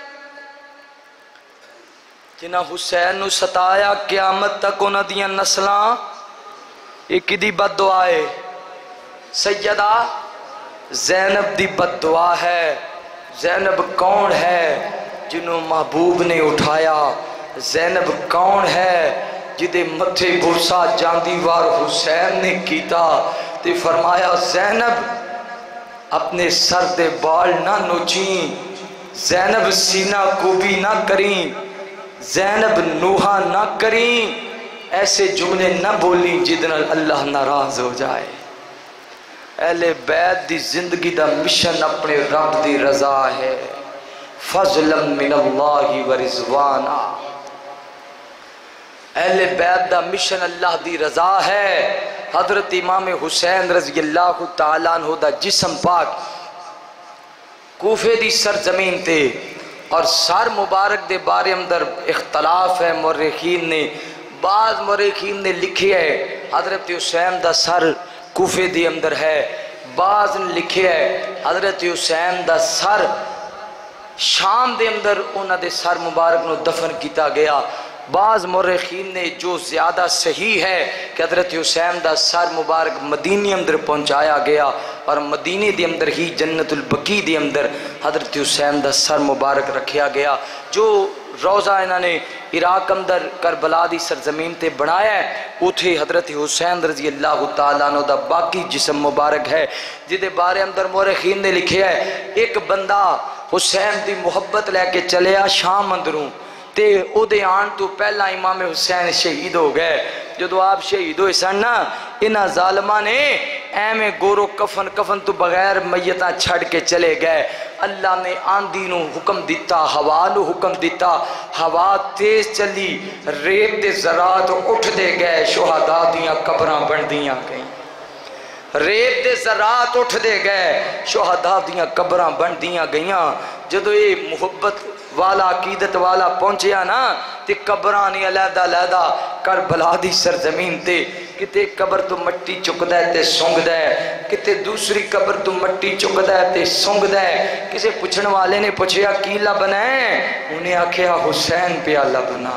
A: جنہ حسین نو ستایا قیامت تک انہاں دیاں نسلاں، ایک دی بدعا ہے سیدہ زینب دی بدعا ہے۔ زینب کون ہے جنہوں محبوب نے اٹھایا، زینب کون ہے جدے متھے بھوسا جاندی وار حسین نے کیتا، تے فرمایا زینب اپنے سر دے بال نہ نوچیں، زینب سینہ کوبی نہ کریں، زینب نوحہ نہ کریں، ایسے جملے نہ بولیں جدنا اللہ ناراض ہو جائے۔ اہل بیت دی زندگی دا مشن اپنے رب دی رضا ہے، فضلا من اللہ و رضوانا۔ اہل بیت دا مشن اللہ دی رضا ہے۔ حضرت امام حسین رضی اللہ تعالیٰ عنہ دا جسم پاک کوفے دی سرزمین تے، اور سر مبارک دے بارے اندر اختلاف ہے، مورخین نے بعض مورخین نے لکھی ہے حضرت حسین دا سر کوفے دی اندر ہے، بعض نے لکھے ہے حضرت حسین دا سر شام دے اندر انہاں دے سر مبارک نو دفن کیتا گیا۔ بعض مورخین نے جو زیادہ صحیح ہے کہ حضرت حسین دا سر مبارک مدینی اندر پہنچایا گیا، اور مدینی دے اندر ہی جنت البقیع دے اندر حضرت حسین دا سر مبارک رکھیا گیا۔ جو روزہ انہوں نے عراق اندر کربلا دی سرزمین تے بنایا ہے، اتھے حضرت حسین رضی اللہ تعالیٰ عنہ دا باقی جسم مبارک ہے، جدے بارے اندر مورخین نے لکھے ہے ایک بندہ حسین دی محبت لے کے چلیا شام اندروں، تے او دے آن تو پہلا امام حسین شہید ہو گئے۔ جدو آپ شہید ہوئے سن نا، انہاں ظالمہ نے اے میں گورو کفن کفن تو بغیر میتاں چھڑ کے چلے گئے۔ اللہ نے آندھی نو حکم دیتا، ہوا نو حکم دیتا، ہوا تیز چلی، ریت دے ذرات اٹھ دے گئے، شہداء دیاں قبراں بن دیاں گئیں، ریت دے ذرات اٹھ دے گئے، شہداء دیاں قبراں بن دیاں گئیاں۔ جدو یہ محبت والا عقیدت والا پہنچیا نا تے قبراں نہیں علیحدہ علیحدہ کربلا دی سرزمین تے، کتے قبر تو مٹی چکدا ہے تے سونگدا ہے، کتے دوسری قبر تو مٹی چکدا ہے تے سونگدا ہے۔ کسے پوچھن والے نے پوچھیا کی لبنا ہے؟ انہیں آکھیا حسین پہ لبنا،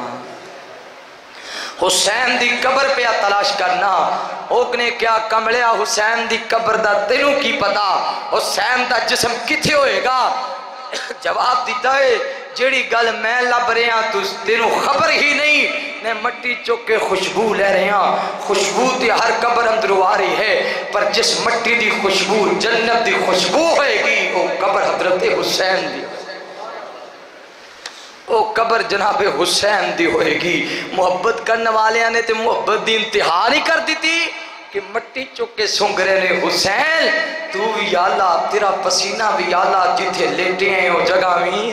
A: حسین دی قبر پہ تلاش کرنا۔ اوک نے کیا کملیا حسین دی قبر دا تینوں کی پتا، حسین دا جسم کتھے ہوئے گا؟ جواب دیتا ہے جیڑی گل میں لب رہے ہیں تو تینوں خبر ہی نہیں، نے مٹی چوک کے خوشبو لے رہے ہیں، خوشبو تے ہر قبر اندرو آ رہی ہے، پر جس مٹی دی خوشبو جنت دی خوشبو ہوئے گی وہ قبر حضرت حسین دی، وہ قبر جناب حسین دی ہوئے گی۔ محبت کرنے والے نے تے محبت دی انتہا نہیں کر دیتی کہ مٹی چکے سونگ رہے نے حسین تو یا اللہ، تیرا پسینہ بھی یا اللہ، جتھے لیٹے ہیں وہ جگہ بھی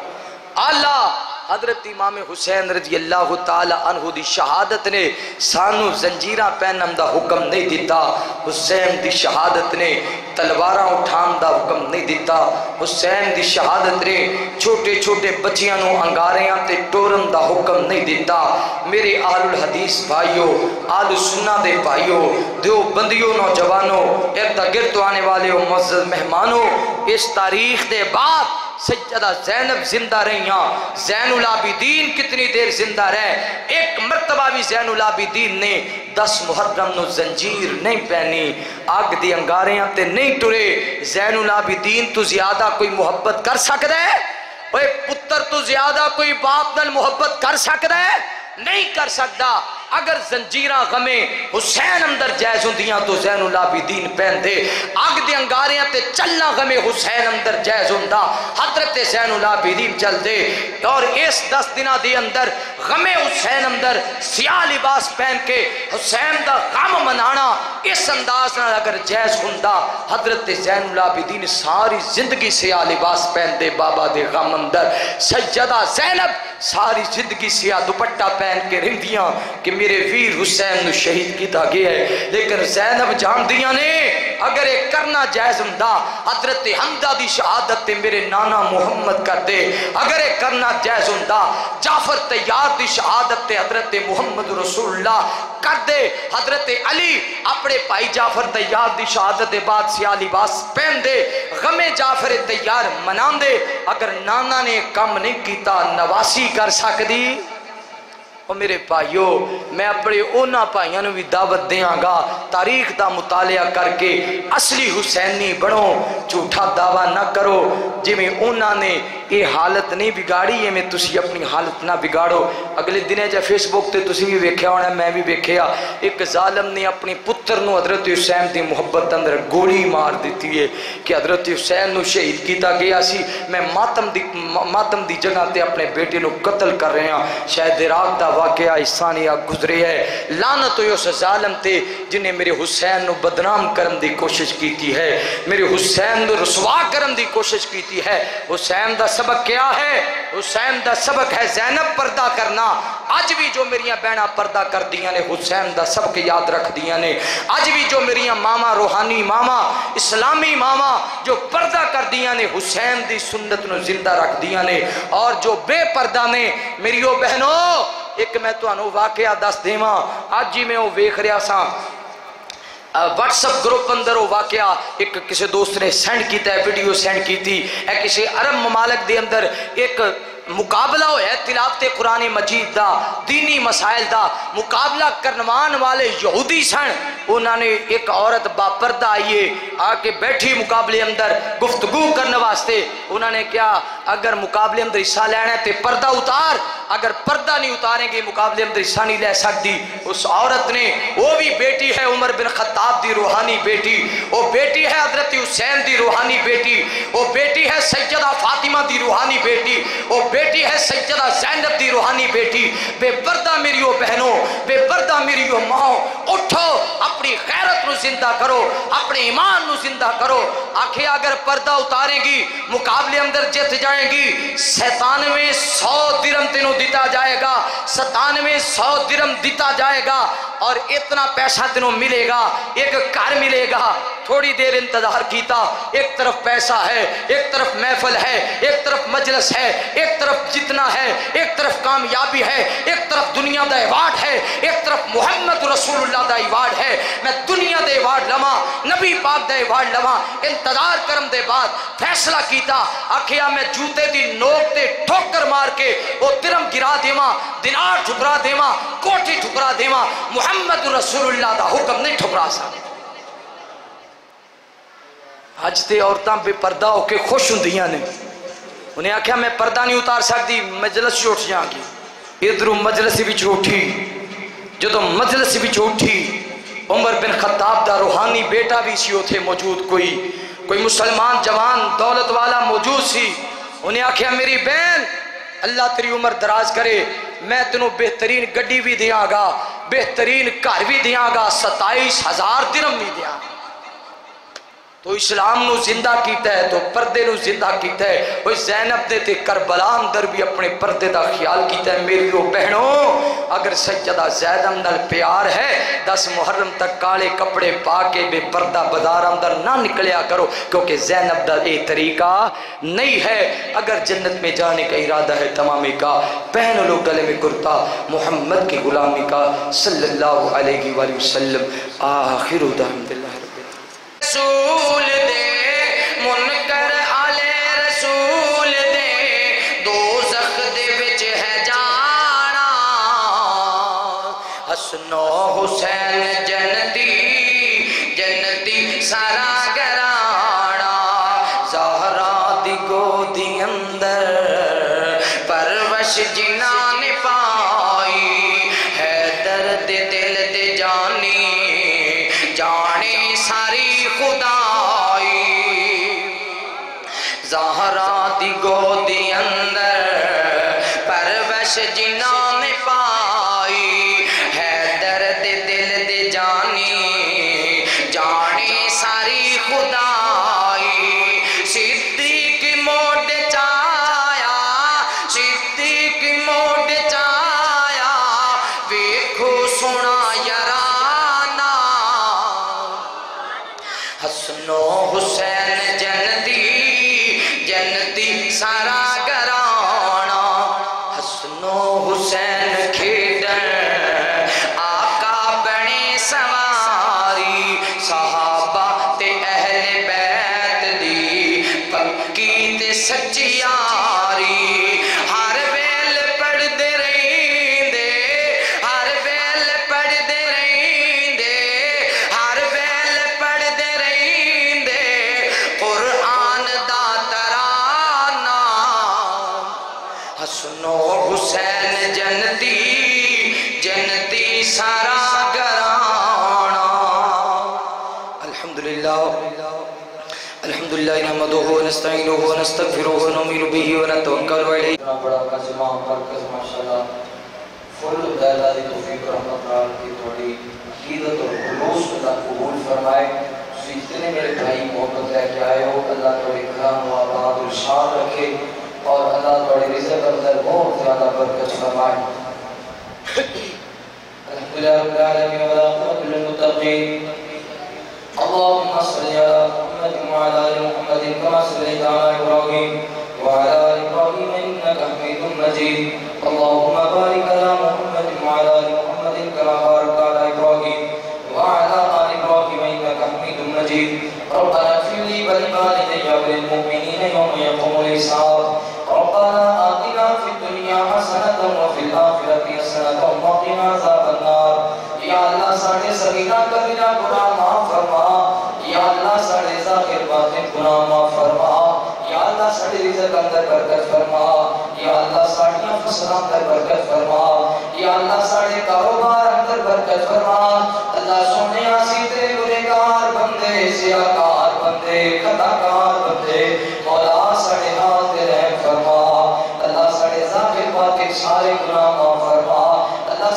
A: اللہ۔ حضرت امام حسین رضی اللہ تعالی عنہ دی شہادت نے سانو زنجیرہ پہنم دا حکم نہیں دیتا، حسین دی شہادت نے تلواراں اٹھان دا حکم نہیں دیتا، حسین دی شہادت نے چھوٹے چھوٹے بچیاں نو انگاریاں تے ٹورن دا حکم نہیں دیتا۔ میرے اہل الحدیث بھائیوں، اہل سنہ دے بھائیوں، دیو بندیوں نوجوانوں، ارد گرد آنے والے معزز مہمانوں، اس تاریخ دے بعد سیدہ زینب زندہ رہیاں۔ زین العابدین کتنی دیر زندہ رہے؟ ایک مرتبہ بھی زین العابدین نے دس محرم نو زنجیر نہیں پہنی، آگ دی انگاریاں تے نہیں ٹرے۔ زین العابدین تو زیادہ کوئی محبت کر سکتا ہے؟ اوہ پتر تو زیادہ کوئی باپ نال محبت کر سکتا ہے؟ نہیں کر سکتا۔ اگر زنجیرہ غمیں حسین اندر جائز ہوندیاں تو زین العابدین پہن دے، آگ دے انگاریاں تے چلنا غمیں حسین اندر جائز ہوندہ حضرت زین العابدین چل دے۔ اور اس دس دنہ دے اندر غمیں حسین اندر سیاہ لباس پہن کے حسین دا غم منانا اس انداز نہ اگر جائز ہوندہ حضرت زین العابدین ساری زندگی سیاہ لباس پہن دے بابا دے غم اندر۔ سیدہ زینب ساری زندگی سیاہ دوپٹہ پہن کے رہندیاں کہ میرے ویر حسین نو شہید کیتا گیا ہے، لیکن زینب جان دیاں نے اگر ایک کرنا جائز ہوندا حضرت حمزہ دی شہادت تے میرے نانا محمد کر دے، اگر ایک کرنا جائز ہوندا جعفر طیار دی شہادت تے حضرت محمد رسول اللہ کر دے، حضرت علی اپنے بھائی جعفر طیار دی شہادت دے بعد سیاہ لباس پہن دے، غم جعفر طیار منان دے۔ اگر نانا نے کم نہیں کیتا نواسی کر سکدی؟ اور میرے بھائیوں، میں اپنے اونا بھائیوں نے بھی دعوت دیاں گا تاریخ دا مطالعہ کر کے اصلی حسینی بڑھو، جھوٹا دعویٰ نہ کرو۔ جی میں اونا نے یہ حالت نہیں بگاڑی ہے، میں تسی اپنی حالت نہ بگاڑو۔ اگلے دنے جا فیس بک تے تسی بھی ویکھیا ہونا ہے، میں بھی ویکھیا، ایک ظالم نے اپنی پتر نو حضرت حسین دی محبت اندر گولی مار دیتی ہے کہ حضرت حسین نو شہید کیتا گیا سی، میں ماتم دی ماتم دی جگہ تے اپنے بیٹے نو قتل کر رہے ہیں۔ شاید عراق دا واقعہ انسانیہ گزرے ہے، لعنت ہوئی اس ظالم تے جنہیں میرے حسین نو بدنام کرن دی کوشش کیتی ہے، میرے حسین نو رسوا کرن دی کوشش کیتی ہے۔ حسین دا سبق کیا ہے؟ حسین دا سبق ہے زینب پردہ کرنا۔ آج بھی جو میریاں بہناں پردہ کر دیاں نے حسین دا سبق یاد رکھ دیاں نے، آج بھی جو میریاں ماما روحانی ماما اسلامی ماما جو پردہ کر دیاں نے حسین دی سنت نو زندہ رکھ دیاں نے۔ اور جو بے پردہ نے میریو بہنوں، ایک میں تو انہوں واقعہ دس دیواں، آج ہی میں وہ ویکھ رہا سا واٹس اپ گروپ اندر وہ واقعہ ایک کسی دوست نے سینڈ کیتا ہے، ویڈیو سینڈ کی تھی، ایک کسی عرب ممالک دے اندر ایک مقابلہ ہویا ہے تلاوت قرآن مجید دا، دینی مسائل دا مقابلہ کرنوان والے یہودی سن۔ انہوں نے ایک عورت با پردہ آئیے آ کے بیٹھی مقابلے اندر گفتگو کرنے واسطے، انہوں نے کیا اگر مقابلے اندر حصہ لینا ہے تے پردہ اتار، اگر پردہ نہیں اتاریں گے مقابلے اندر حصہ نہیں لے سکتی۔ اس عورت نے، وہ بھی بیٹی ہے عمر بن خطاب دی روحانی بیٹی، وہ بیٹی ہے حضرت حسین دی روحانی بیٹی، وہ بیٹی ہے سیدہ فاطمہ دی روحانی بیٹی، وہ بیٹی ہے سیدہ زینب دی روحانی بیٹی، بے پردہ پردہ میریو بہنوں، بے پردہ میریو ماں، اٹھو اپنی غیرت نو زندہ کرو، اپنے ایمان نو زندہ کرو۔ آکھے اگر پردہ اتاریں گی مقابلے اندر جت جائیں گی، ستانوے سو درم تینوں دیتا جائے گا، ستانوے سو درم دیتا جائے گا اور اتنا پیسہ تینوں ملے گا، ایک گھر ملے گا۔ تھوڑی دیر انتظار کیتا، ایک طرف پیسہ ہے، ایک طرف محفل ہے، ایک طرف مجلس ہے، ایک طرف جتنا ہے، ایک طرف کامیابی ہے، ایک طرف دنیا دا ایوارڈ ہے، ایک طرف محمد رسول اللہ دا ایوارڈ ہے۔ میں دنیا دے ایوارڈ لواں، نبی پاک دا ایوارڈ لواں۔ انتظار کرم دے بعد فیصلہ کیتا، آکھیا میں جوتے دی نوک تے ٹھوکر مار کے وہ درم گرا دیواں، دینار ٹھکرا دیواں، کوٹھی ٹھکرا دیواں، محمد رسول اللہ دا حکم نہیں ٹھکرا سکتا۔ آج تے عورتاں بے پردہ ہو کے خوش ہوندیاں نے، انہیں آکھیا میں پردہ نہیں اتار سکتی، مجلس سے اٹھ جاؤں گی۔ ادھروں مجلس بھی اٹھی، جدو مجلس بھی اٹھی، عمر بن خطاب دا روحانی بیٹا بھی سی تھے موجود، کوئی کوئی مسلمان جوان دولت والا موجود سی۔ انہیں آکھیا میری بہن اللہ تیری عمر دراز کرے، میں تینوں بہترین گڈی بھی دیاں گا، بہترین گھر بھی دیاں گا، ستائیس ہزار درم بھی دیاں گا۔ تو اسلام نو زندہ کیتا ہے، تو پردے نو زندہ کیتا ہے۔ وہ زینب دے تے کربلا اندر بھی اپنے پردے دا خیال کیتا ہے۔ میریو بہنوں اگر سجدہ زینب نال پیار ہے، دس محرم تک کالے کپڑے پا کے بے پردہ بازار اندر نہ نکلیا کرو، کیونکہ زینب دا یہ طریقہ نہیں ہے۔ اگر جنت میں جانے کا ارادہ ہے تمامی کا، پہن لو گلے میں کرتا محمد کی غلامی کا، صلی اللہ علیہ وآلہ وسلم۔ آخر الحمد للہ رسول دے منکر آلے رسول دے دوزخ دے وچ ہے جانا، حسن و حسین جنتی جنتی سارا گرانا، زہرا دی گودی اندر پرورش جنہاں نے پائی، حیدر دے دل دے جانی جانی ساری خدائی، زہرا دی گودی اندر پرورش جنہاں نے پائی، حیدر دے دل دے جانی جانی ساری خدائی، صدیق موڈ چایا صدیق موڈ چایا، ویکھو سنا یارانہ، حسن و حسین جنتی جنتی سارا گرانا، حسن و حسین کھیڈن آقا بنے سواری، صحابہ تے اہل بیت دی پکی تے سچی یاری، ہر ویل پڑھ دے رہی دے، ہر ویل پڑھ دے رہی دے، ہر ویل پڑھ دے رہی دے، قرآن دا ترانہ، حسن و حسین جنتی جنتی سارا گرانا۔ الحمدللہ الحمدللہ نحمدہ ونستعینہ ونستغفرہ ونؤمن بہ ونتوکل علیہ۔ اتنا بڑا قسمہ مرکز ماشاءاللہ فل دلالہ دی توفیق رحمت رال کی تھوڑی عقیدت اور خلوص اللہ قبول فرمائے۔ جتنے میرے بھائی محبت لے کے آئے ہو، اللہ تھوڑے کرام و آباد و شان رکھے اور اللہ تھوڑے رزق اندر بہت زیادہ برکت فرمائے۔ الحمدللہ رب العالمین والعاقبۃ للمتقین، اللهم صل على محمد وعلى آل محمد كما صليت على إبراهيم وعلى آل إبراهيم إنك حميد مجيد، اللهم بارك على محمد وعلى آل محمد كما باركت على إبراهيم وعلى آل إبراهيم إنك حميد مجيد، ربنا اغفر لي ولوالدي وللمؤمنين يوم يقوم الحساب، ربنا آتنا في الدنيا حسنة وفي الآخرة حسنة وقنا عذاب النار۔ یا اللہ ساڑھے صغیرہ کبیرہ گناہ معاف فرما، یا اللہ ساڑھے ظاہر باطن گناہ معاف فرما، یا اللہ ساڑھے رزق اندر برکت فرما، یا اللہ ساڑھیاں فصل اندر برکت فرما، یا اللہ ساڑھے کاروبار اندر برکت فرما۔ اللہ سونے آسی تیرے گنہگار بندے، سیاکار بندے، خطاکار بندے، مولا ساڑھے ہاتھ رحم فرما، اللہ ساڑھے ظاہر باطن سارے گناہ معاف فرما، اللہ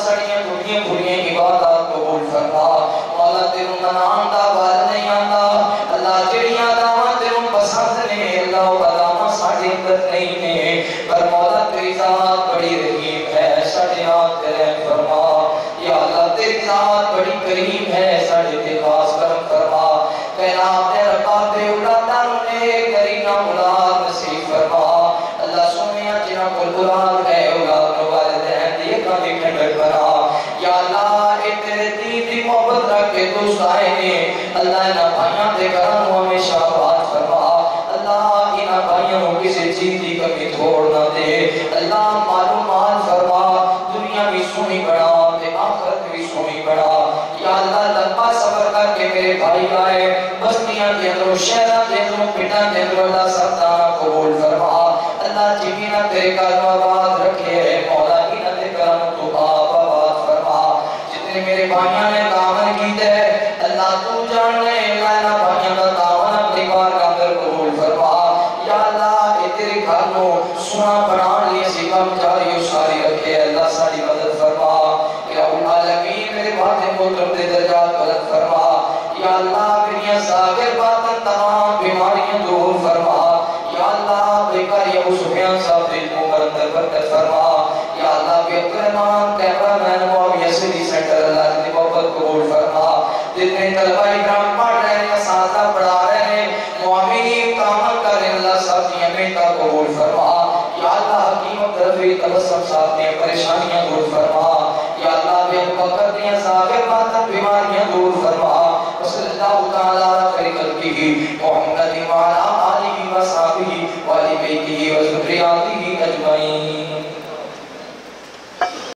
A: عزت نہیں ہے، پر مولا تیری ذات بڑی رحیم ہے، ساڑھے ہاتھ رحم فرما یا اللہ، تیری ذات بڑی کریم ہے، ساڑھے تے خاص کرم فرما، کائنات دے ربا دے اولاداں نے کرینا اولاد نصیب فرما، اللہ سونیا جنہاں کول اولاد ہے اولاد نو والدین دی اکھاں دی ٹھنڈک بنا یا اللہ، اے تیرے دین دی محبت رکھ کے دوست آئے نے، اللہ انہاں بھائیاں دے گھراں نو ہمیشہ آباد فرما، اللہ انہاں بھائیاں نو کسی چیز دی کمی چھوڑ نہ دے، اللہ مالو مال فرما، دنیا بھی سونی بنا تے آخرت بھی سونی بنا یا اللہ، لمبا سفر کر کے میرے بھائی آئے بستیاں دے اندروں شہراں دے اندروں پنڈاں دے اندروں اللہ سردار قبول فرما، اللہ جنہاں تیرے گھر آباد رکھے مولا انہاں دے گھراں تو آپ آباد فرما، جتنے میرے بھائیاں نے تعاون کیتے اللہ تو جاننے، اللہ بھائیاں دا تعاون اپنی بارگاہ اندر قبول فرما یا اللہ، اے تیرے گھر نو سونا بنان لئی اسی کم جاری و ساری رکھے، اللہ ساری مدد فرما یا العالمین، میرے بھائی محترم دے درجات بلند فرما یا اللہ، میری ظاہر باطن تمام بیماریاں دور فرما یا اللہ، بیکاری ابو سفیان صاحب دل عمر اندر برکت فرما یا اللہ، بے اکرمان کیمرہ مین معاویہ سیدی سینٹر اللہ کی محبت قبول فرما، جتنے طلبہ اکرام پڑھ رہے ہیں اساتذہ پڑھا رہے ہیں معاملین کامل کر رہے ہیں، اللہ صاحب کی امیتہ قبول فرما یا اللہ، حکیم رفیع تبسم صاحب کی پریشانیاں دور فرما یا اللہ، بے بکر دیاں ظاہر باطن بیماریاں دور فرما، وصلی اللہ تعالی علی خیر خلقہ محمد وعلی آلہ وصحبہ وآل بیتہ وذریاتہ اجمعین۔